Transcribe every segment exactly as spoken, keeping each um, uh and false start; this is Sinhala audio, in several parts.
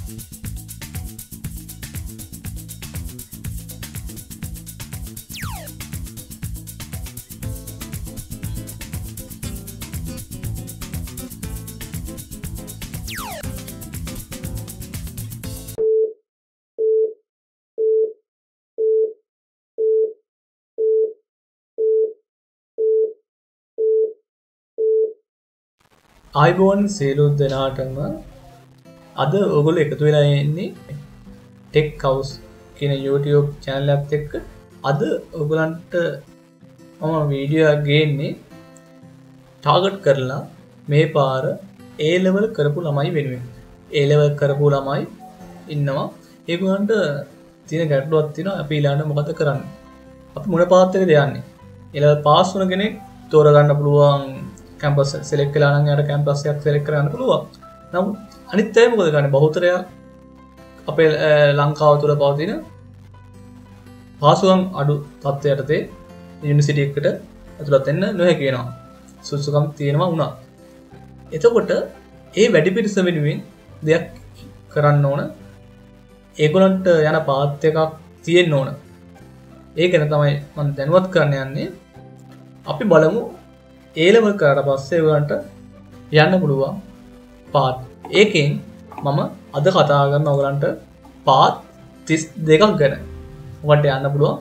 ආයිබෝන් සියලු දෙනාටම අද ඔයගොල්ලෝ එකතු වෙලා ඉන්නේ ටෙක් හවුස් කියන YouTube channel එකත් එක්ක. අද ඔයගලන්ට මම වීඩියෝ එකක් ගේන්නේ ටාගට් කරලා මේ පාර A level කරපු ළමයි වෙනුවෙන්. A level කරපු ළමයි ඉන්නවා. ඒගොල්ලන්ට තියෙන ගැටලුවක් තියෙනවා. අපි ඊළඟට මොකද කරන්නේ? අපි මොන පාත් එකද යන්නේ? A level පාස් වුණ කෙනෙක් තෝරගන්න පුළුවන් කැම්පස් සෙලෙක්ට් කළා නම් යාට කැම්පස් එකක් සෙලෙක්ට් කරගන්න පුළුවන්. නමුත් අනිත් අය මොකද කරන්නේ? බහුතරයක් අපේ ලංකාව තුළ පවතින පාසුකම් අඩු තත්ත්වයට තේ යුනිවර්සිටි එකකට ඇතුළත් වෙන්න නොහැකි වෙනවා. සුසුකම් තියෙනවා වුණා. එතකොට ඒ වැඩි පිරිස වෙනුවෙන් දෙයක් කරන්න ඕන. ඒගොල්ලන්ට යන පාත් එකක් තියෙන්න ඕන. ඒක ගැන තමයි මම දැනුවත් කරන්න යන්නේ. අපි බලමු A level කරලා පස්සේ ඔයගලන්ට යන්න පුළුවන් පාත්. ඒකෙන් මම අද කතා කරන ඔයගලන්ට පාත් තිස් දෙකක් ගැන. ඔයගලන්ට යන්න පුළුවන්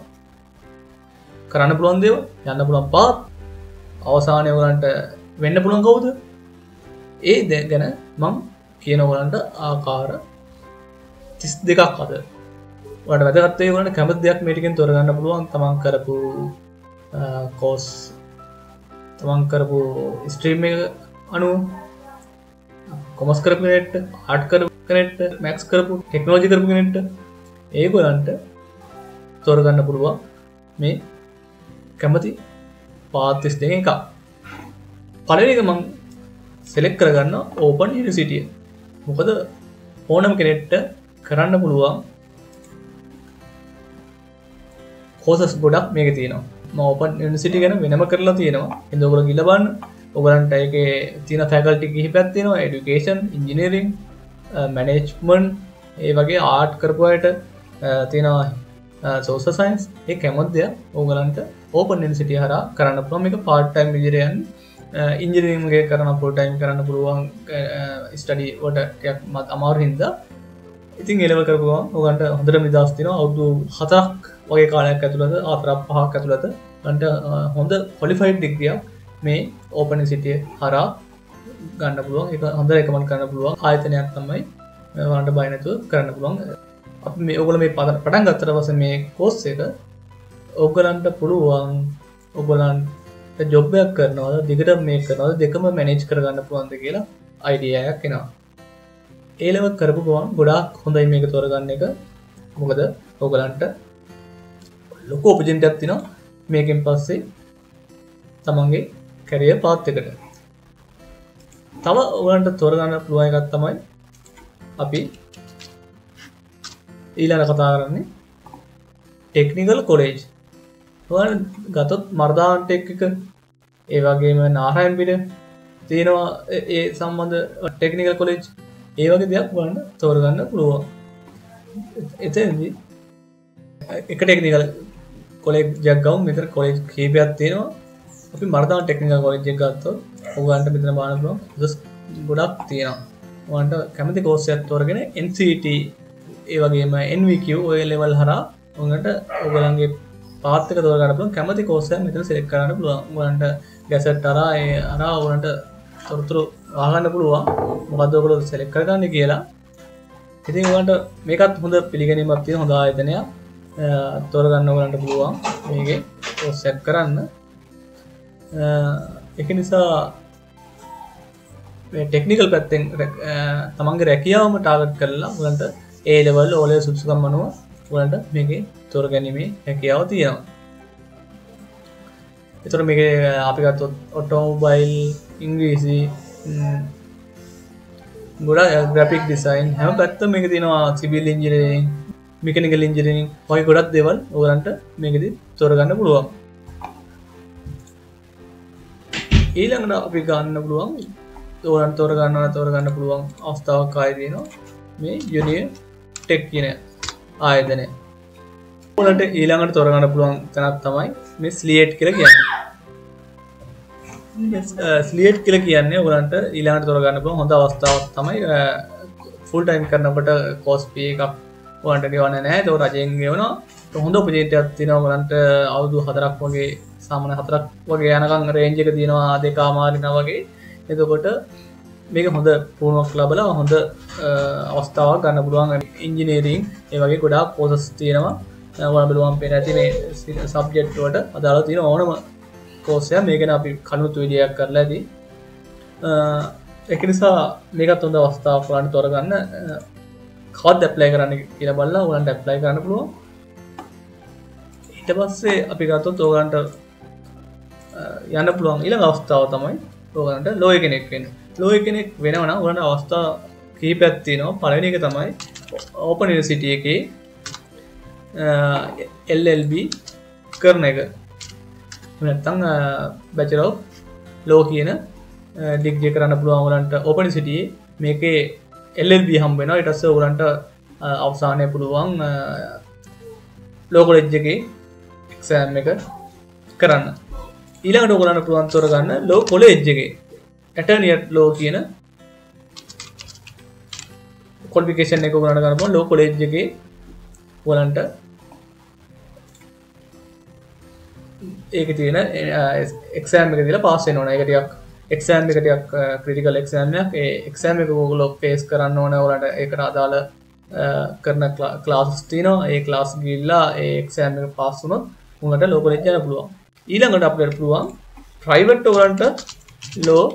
කරන්න පුළුවන් දේවල්, යන්න පුළුවන් පාත්, අවසානයේ ඔයගලන්ට වෙන්න පුළුවන් කවුද? ඒ දේ ගැන මම කියන ඔයගලන්ට ආකාර තිස් දෙකක් අද. ඔයාලට වැදගත් වෙයි ඔයගලන්ට කැමති දෙයක් මේ ටිකෙන් තෝරගන්න පුළුවන්. තමන් කරපු කෝස්, තමන් කරපු ස්ට්‍රීම් එක අනුව, කොමර්ස් කරපු කෙනෙක්ට, ආර්ට් කරපු කෙනෙක්ට, මැත්ස් කරපු, ටෙක්නොලොජි කරපු කෙනෙක්ට ඒගොල්ලන්ට තෝරගන්න පුළුවන් මේ කැමති පාත් තිස් දෙකෙන් එකක්. පළවෙනි එක මම සෙලෙක්ට් කරගන්න ඕපන් යුනිවර්සිටි. මොකද ඕනම කෙනෙක්ට කරන්න පුළුවන් කෝසස් ගොඩක් මේකේ තියෙනවා. මම ඕපන් යුනිවර්සිටි ගැන වෙනම කරලා තියෙනවා. එහෙනම් ඔයගොල්ලෝ ගිහලා බලන්න. ඔයගලන්ට ඒකේ තියෙන ෆැකල්ටි කිහිපයක් තියෙනවා. এডুকেෂන්, ඉන්ජිනියරින්, මැනේජ්මන්ට්, ඒ වගේ ආර්ට් කරපු අයට තියෙනවා සෝෂල් සයන්ස්. ඒ කැමති දෙයක් ඔයගලන්ට ඕපන් යුනිවර්සිටි හරහා කරන්න පුළුවන්. මේක පාර්ට් ටයිම් විදිහට යන්නේ. ඉන්ජිනියරින් එකේ කරන ෆුල් ටයිම් කරන්න පුළුවන්. ස්ටඩි වලට ටිකක් අමාරු හින්දා ඉතින් ඒ ලෙවල් කරපුවා ඔයගලන්ට හොඳට නිදහස් තියෙනවා. අවුරුදු හතරක් වගේ කාලයක් ඇතුළත, හතරක් පහක් ඇතුළත ඔයගලන්ට හොඳ ක්වොලිෆයිඩ් ඩිග්‍රියක් මේ ඕපන් යුනිවර්සිටි හරහා ගන්න පුළුවන්. ඒක හොඳ රෙකමන්ඩ් කරන්න පුළුවන් ආයතනයක් තමයි ඔයගලන්ට බය නැතුව කරන්න පුළුවන්. අපි මේ ඔයගොල්ලෝ මේ පටන් ගත්තට පස්සේ මේ කෝස් එක ඔයගලන්ට පුළුවන් ඔයගලන්ට ජොබ් එකක් කරනවද, දිගට මේක කරනවද, දෙකම මැනේජ් කරගන්න පුළුවන්ද කියලා අයිඩියා එකක් එනවා. ඒ ලෙවල් කරපු ගමන් ගොඩාක් හොඳයි මේක තෝරගන්න එක. මොකද ඔයගලන්ට ලොකු ඔපචුනිටි එකක් තියෙනවා මේකෙන් පස්සේ තමන්ගේ කැරියර් පාත් එකට. තව ඔයගලන්ට තෝරගන්න පුළුවන් එකක් තමයි අපි ඊළඟ කතා කරන්නේ ටෙක්නිකල් කොලෙජ්. ඔයාලා ගත්තොත් මර්දාන් ටෙක් එක, ඒ වගේම නාරයන් පිට තියෙනවා ඒ සම්බන්ධ ටෙක්නිකල් කොලෙජ්. ඒ වගේ දෙයක් ඔයාලට තෝරගන්න පුළුවන්. එතෙන්දී එක ටෙක්නිකල් කොලෙජ් එකක් ගමු. මෙතන කොලෙජ් කීපයක් තියෙනවා. අපි මර්දාන් ටෙක්නිකල් කොලෙජ් එක ගත්තොත් ඔයගලන්ට මෙතන බලන්න පුළුවන් කොස් ගොඩක් තියෙනවා. ඔයාලට කැමති කෝස් එකක් තෝරගෙන N C T, ඒ වගේම N V Q ඔය ලෙවල් හරහා ඔයගලන්ට ඔයගලන්ගේ පාත් එක තෝරගන්න පුළුවන්. කැමති කෝස් එකක් මෙතන සිලෙක්ට් කරන්න පුළුවන්. ඔයගලන්ට ගැසට් හරහා ඒ හරහා ඔයගලන්ට තොරතුරු අහගන්න පුළුවන් මොකද්ද ඔයගොල්ලෝ සිලෙක්ට් කරගන්නේ කියලා. ඉතින් ඔයගලන්ට මේකත් හොඳ පිළිගැනීමක් තියෙන හොඳ ආයතනයක්. තෝරගන්න ඔයගලන්ට පුළුවන් මේකේ කෝස් එකක් කරන්න. ඒක නිසා මේ ටෙක්නිකල් පැත්තෙන් තමන්ගේ රැකියාවම ටාගට් කරලා ඔයගලන්ට A level O level සුසුකම් අනුව ඔයගලන්ට මේකේ තෝරගැනීමේ හැකියාව තියෙනවා. ඒතර මේකේ අපි ගත්තොත් ඔටෝමොබයිල්, ඉංග්‍රීසි, ගොඩාක් ග්‍රැෆික් ඩිසයින් හැම පැත්තම මේකේ තියෙනවා. සිවිල් ඉන්ජිනියරින්, මෙකැනිකල් ඉන්ජිනියරින් වගේ ගොඩක් දේවල් ඔයගලන්ට මේකෙදි තෝරගන්න පුළුවන්. ඊළඟට අපි ගන්න පුළුවන් ඔයගලන්ට තෝරගන්න තෝරගන්න පුළුවන් අවස්ථාවක් ආයෙ දෙනවා. මේ යුනිටෙක් කියන ආයතනය. ඔයාලට ඊළඟට තෝරගන්න පුළුවන් තැනක් තමයි මේ ස්ලියට් කියලා කියන්නේ. ස්ලියට් කියලා කියන්නේ ඔයාලන්ට ඊළඟට තෝරගන්න පුළුවන් හොඳ අවස්ථාවක් තමයි ෆුල් ටයිම් කරනකොට කෝස් පී එකක් ඔයාලන්ට ගෙවන්න නැහැ. ඒක රජයෙන් ගෙවනවා. හොඳ ඔපචුනිටි එකක් තියෙනවා ඔයාලන්ට අවුරුදු හතරක් වගේ සාමාන්‍ය හතරක් වගේ යනකම් රේන්ජ් එක තියෙනවා දෙකමාරිනා වගේ. එතකොට මේක හොඳ පුහුණුවක් ලැබලා හොඳ අවස්ථාවක් ගන්න පුළුවන්. ඉංජිනේරින් ඒ වගේ ගොඩාක් කෝසස් තියෙනවා. ඔයාලා බලුවම් පේන ඇති මේ සබ්ජෙක්ට් වලට අදාළ තියෙන ඕනම කෝස් එක මේක නේ අපි කනුත් වීඩියෝයක් කරලා ඇති. ඒක නිසා මේකත් හොඳ අවස්ථාවක් ඔයාලට තෝරගන්න. කවද්ද ඇප්ලයි කරන්න කියලා බලලා ඔයාලට ඇප්ලයි කරන්න පුළුවන්. ඊට පස්සේ අපි ගත්තොත් ඔයාලට යන්න පුළුවන් ඊළඟ අවස්ථාව තමයි ඔයාලට ලෝය කෙනෙක් වෙන්න. ලෝය කෙනෙක් වෙනවා නම් ඔයාලට අවස්ථා කීපයක් තියෙනවා. පළවෙනි එක තමයි ඕපන් යුනිවර්සිටි එකේ එල් එල් බී කරන එක. නැත්නම් බැචලර් ඔෆ් ලෝ කියන ඩිග්‍රී කරන්න පුළුවන් ඔයාලට ඕපන් යුනිවර්සිටි මේකේ එල් එල් බී හම්බ වෙනවා. ඊට පස්සේ ඔයාලට අවසානයේ පුළුවන් ලෝ කොලෙජ් එකේ එක්සෑම් එක කරන්න. ඊළඟට ඔයාලට පුළුවන් තෝරගන්න ලෝ කොලෙජ් එකේ ඇටර්නි ඇට් ලෝ කියන ක්වොලිෆිකේෂන් එක ඔයාලට ගන්න පුළුවන්. ලෝ කොලෙජ් එකේ ඔයාලට ඒක තියෙන එක්සෑම් එක දීලා පාස් වෙන්න ඕන. ඒක ටිකක් එක්සෑම් එක ටිකක් ක්‍රිටිකල් එක්සෑම් එකක්. ඒ එක්සෑම් එක ඔයගොල්ලෝ ෆේස් කරන්න ඕන. ඔයාලට ඒකට අදාළ කරන ක්ලාසස් තියෙනවා. ඒ ක්ලාස් ගිහිල්ලා ඒ එක්සෑම් එක පාස් වුණොත් උන්ට ලෝ කොලෙජ් යන්න පුළුවන්. ඊළඟට අපිට පුළුවන් ප්‍රයිවට් ඔයාලට ලෝ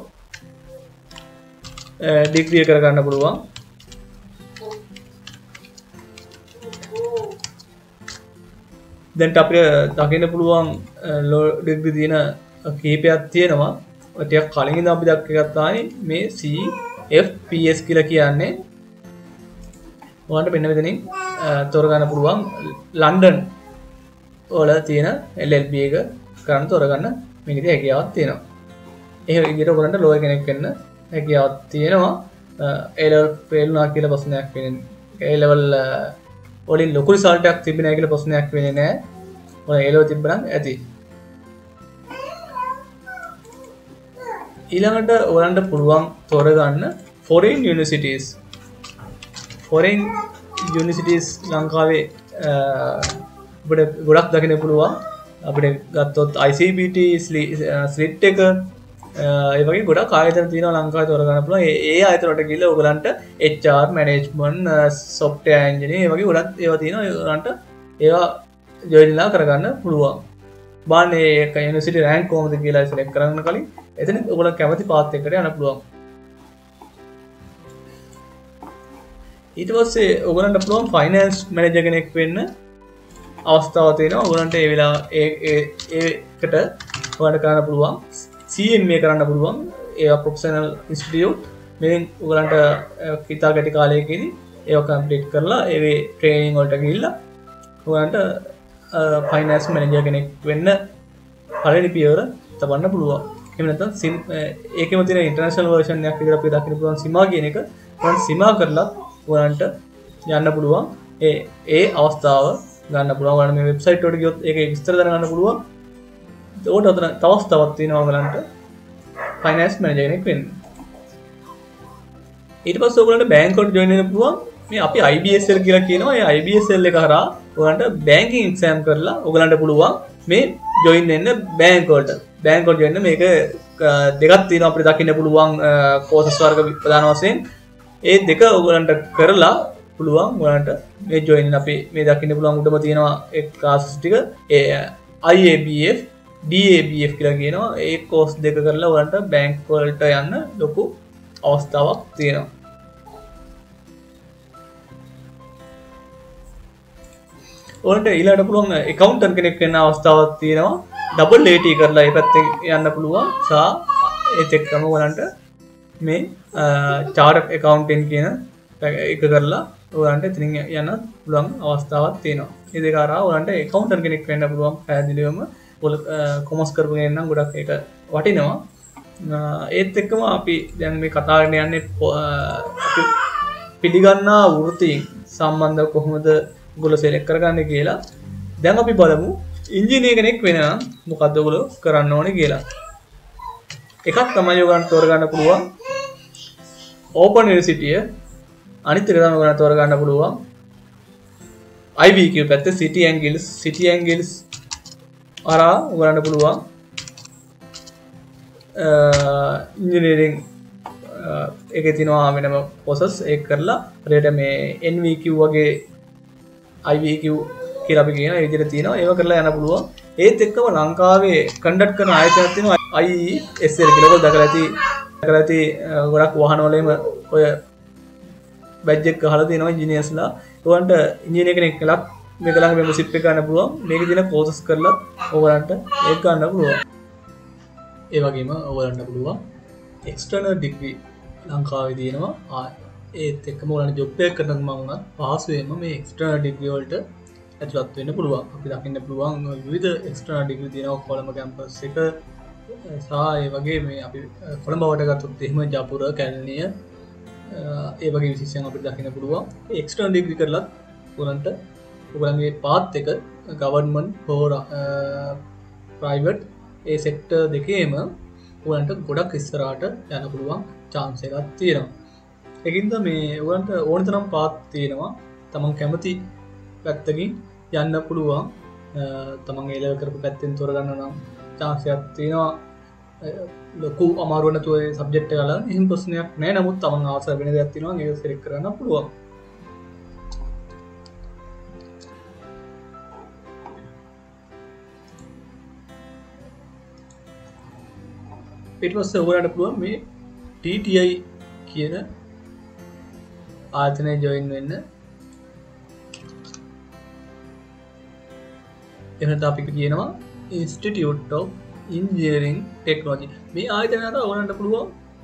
ඩිග්‍රී කර ගන්න පුළුවන්. දැන් අපිට දකින්න පුළුවන් ලෝ ඩිග්‍රී තියෙන කීපයක් තියෙනවා. ටිකක් කලින් ඉඳන් අපි දැක්ක එකක් තමයි මේ සී එෆ් පී එස් කියලා කියන්නේ. ඔයාලට මෙන්න මෙතනින් තෝරගන්න පුළුවන් ලන්ඩන් වල තියෙන එල් එල් බී එක කරන්න තෝරගන්න මේකේ හැකියාවක් තියෙනවා. ඒ විදිහට ඔයගොල්ලන්ට ලෝය කෙනෙක් වෙන්න හැකියාවක් තියෙනවා. ඒ ලෙවල් ෆේල් වුණා කියලා ප්‍රශ්නයක් වෙන්නේ. ඒ ලෙවල් වලින් ලොකු රිසල්ට් එකක් තිබෙන්නේ නැහැ කියලා ප්‍රශ්නයක් වෙන්නේ නැහැ. ඔය ඒ ලෙවල් තිබ්බනම් ඇති. ඊළඟට ඔයගොල්ලන්ට පුළුවන් තෝරගන්න foreign universities. foreign universities ලංකාවේ අපිට ගොඩක් දකින්න පුළුවන්. අපිට ගත්තොත් I C B T SLIIT එක ඒ වගේ ගොඩක් ආයතන තියෙනවා ලංකාවේ තෝරගන්න පුළුවන්. ඒ ඒ ආයතන වලට ගිහලා ඔයගලන්ට H R management software engineer ඒ වගේ ගොඩක් ඒවා තියෙනවා. ඔයගලන්ට ඒවා ජොයින්ලා කරගන්න පුළුවන්. බාන්නේ ඒක යුනිවර්සිටි රෑන්ක් කොහොමද කියලා සිලෙක්ට් කරන්න කලින් එතන ඔයගොල්ලෝ කැමති පාත් එකකට යන්න පුළුවන්. ඊට පස්සේ ඔයගලන්ට පුළුවන් ෆයිනෑන්ස් මැනේජර් කෙනෙක් වෙන්න අවස්ථාවක් තියෙනවා. ඔයගලන්ට ඒ වෙලාව ඒ ඒකට ඔයාලට කරන්න පුළුවන් C M A කරන්න පුළුවන්. ඒවා ප්‍රොෆෙෂනල් ඉන්ස්ටිටියුට් මෙන් ඔයගලන්ට කිතා ගැටි කාලයකදී ඒවා කම්ප්ලීට් කරලා ඒ ට්‍රේනින් වලට ගිහිල්ලා ඔයගලන්ට ෆයිනෑන්ස් මැනේජර් කෙනෙක් වෙන්න පළවෙනි පියවර තබන්න පුළුවන්. එහෙම නැත්නම් ඒකෙම තියෙන ඉන්ටර්නැෂනල් වර්ෂන් එකක් විතර අපි දකින්න පුළුවන් සිමා කියන එක. ඔයාලට සිමා කරලා ඔයාලට යන්න පුළුවන්. ඒ ඒ අවස්ථාව ගන්න පුළුවන්. ඔයාලා මේ වෙබ්සයිට් වලට ගියොත් ඒකේ විස්තර දැනගන්න පුළුවන්. ඒකට අතන තව අවස්ථාවක් තියෙනවා ඔයාලන්ට ෆයිනෑන්ස් මැනේජර් කෙනෙක් වෙන්න. ඊට පස්සේ ඔයාලන්ට බැංක් වලට ජොයින් වෙන්න පුළුවන්. මේ අපි I B S L කියලා කියනවා. ඒ I B S L එක හරහා ඔයාලන්ට බැංකින් එක්සෑම් කරලා ඔයාලන්ට පුළුවන් මේ ජොයින් වෙන්න බැංක් වලට. බැංක් වලට ජොයින් මේක දෙකක් තියෙනවා අපිට දකින්න පුළුවන් කෝසස් වර්ග ප්‍රධාන වශයෙන්. ඒ දෙක ඔයාලන්ට කරලා පුළුවන් ඔයාලන්ට මේ ජොයින් වෙන්න. අපි මේ දකින්න පුළුවන් උඩම තියෙනවා ඒ ක්ලාසස් ටික. ඒ I A B F D A B F කියලා කියනවා. ඒ කෝස් දෙක කරලා ඔයාලන්ට බැංක් වලට යන්න ලොකු අවස්ථාවක් තියෙනවා. ඔයාලට ඊළඟට පුළුවන් accountant කෙනෙක් වෙන්න අවස්ථාවක් තියෙනවා. ඩබල් A T කරලා ඒ පැත්තේ යන්න පුළුවන්. සහ ඒත් එක්කම ඔයාලන්ට මේ chartered accountant කියන එක කරලා ඔයාලන්ට ඉතින් යන්න පුළුවන් අවස්ථාවක් තියෙනවා. මේ දෙක හරහා ඔයාලන්ට accountant කෙනෙක් වෙන්න පුළුවන්. පැහැදිලිවම කොමර්ස් කරපු කෙනෙක් නම් ගොඩක් ඒක වටිනවා. ඒත් එක්කම අපි දැන් මේ කතා කරන්න යන්නේ අපි පිළිගන්නා වෘත්තීන් සම්බන්ධව කොහොමද ඔයගොල්ලෝ සෙලෙක්ට් කරගන්නේ කියලා දැන් අපි බලමු ඉංජිනේර කෙනෙක් වෙන නම් මොකද්ද ඔයගොල්ලෝ කරන්න ඕනේ කියලා. එකක් තමයි ඔයගොල්ලන්ට තෝරගන්න පුළුවන් ඕපන් යුනිවර්සිටිය, අනිත් එක තමයි ඔයගොල්ලන්ට තෝරගන්න පුළුවන් I V Q පැත්තේ City and Guilds City and Guilds අරා ඔයගොල්ලන්ට පුළුවන් ඉංජිනේරින් එකේ තියෙනවා වෙනම process ඒක කරලා හරියට මේ N V Q වගේ I V Q කියලා අපි කියන ඒ විදිහට තියෙනවා ඒව කරලා යන්න පුළුවන්. ඒත් එක්කම ලංකාවේ කන්ඩක්ට් කරන ආයතනයක් තියෙනවා I S L කියලා. ඔයගොල්ලෝ දැකලා ඇති දැකලා ඇති ගොඩක් වාහන වලම ඔය බැජ් එක ගහලා තියෙනවා ඉංජිනේර්ස්ලා. ඔයගොල්ලන්ට ඉංජිනේර කෙනෙක් කියලා මේක ළඟ මෙම්බර්ෂිප් එක ගන්න පුළුවන්. මේකේ තියෙන courses කරලා ඔයගොල්ලන්ට ඒක ගන්න පුළුවන්. ඒ වගේම ඔයගොල්ලන්ට පුළුවන් external degree ලංකාවේ තියෙනවා. ඒත් එක්කම ඔයාලට ජොබ් එකක් කරනත් මම උනත් පාසුවෙන්ම මේ එක්ස්ටර්නල් ඩිග්‍රී වලට ඇතුළත් වෙන්න පුළුවන්. අපි දකින්න පුළුවන් විවිධ එක්ස්ටර්නල් ඩිග්‍රී තියෙනවා කොළඹ කැම්පස් එක සහ ඒ වගේ මේ අපි කොළඹ වට ගත්තොත් එහෙම ජපුර, කැලණිය ඒ වගේ විශේෂයන් අපිට දකින්න පුළුවන්. මේ එක්ස්ටර්නල් ඩිග්‍රී කරලත් ඔයාලන්ට ඔයගලගේ පාත් එක ගවර්න්මන්ට් හෝ ප්‍රයිවට් ඒ සෙක්ටර් දෙකේම ඔයාලන්ට ගොඩක් ඉස්සරහට යන්න පුළුවන් chance එකක් තියෙනවා. ඒකින්ද මේ ඔයාලන්ට ඕන තරම් පාත් තියෙනවා. තමන් කැමති පැත්තකින් යන්න පුළුවන්. තමන් ඒ ලෙවල් කරපු පැත්තෙන් තෝරගන්න නම් chance එකක් තියෙනවා. ලොකු අමාරුවක් නැතුව ඒ සබ්ජෙක්ට් එක ගලන එහෙම ප්‍රශ්නයක් නැහැ. නමුත් තමන් ආස වෙන දෙයක් තියෙනවා ඒක සිලෙක්ට් කරගන්න පුළුවන්. ඊට පස්සේ ඔයාලට පුළුවන් මේ T T I කියන ආයතනයේ ජොයින් වෙන්න. එහෙනම් අපි කියනවා Institute of Engineering Technology. මේ ආයතනයට ඔයාලට පුළුවන්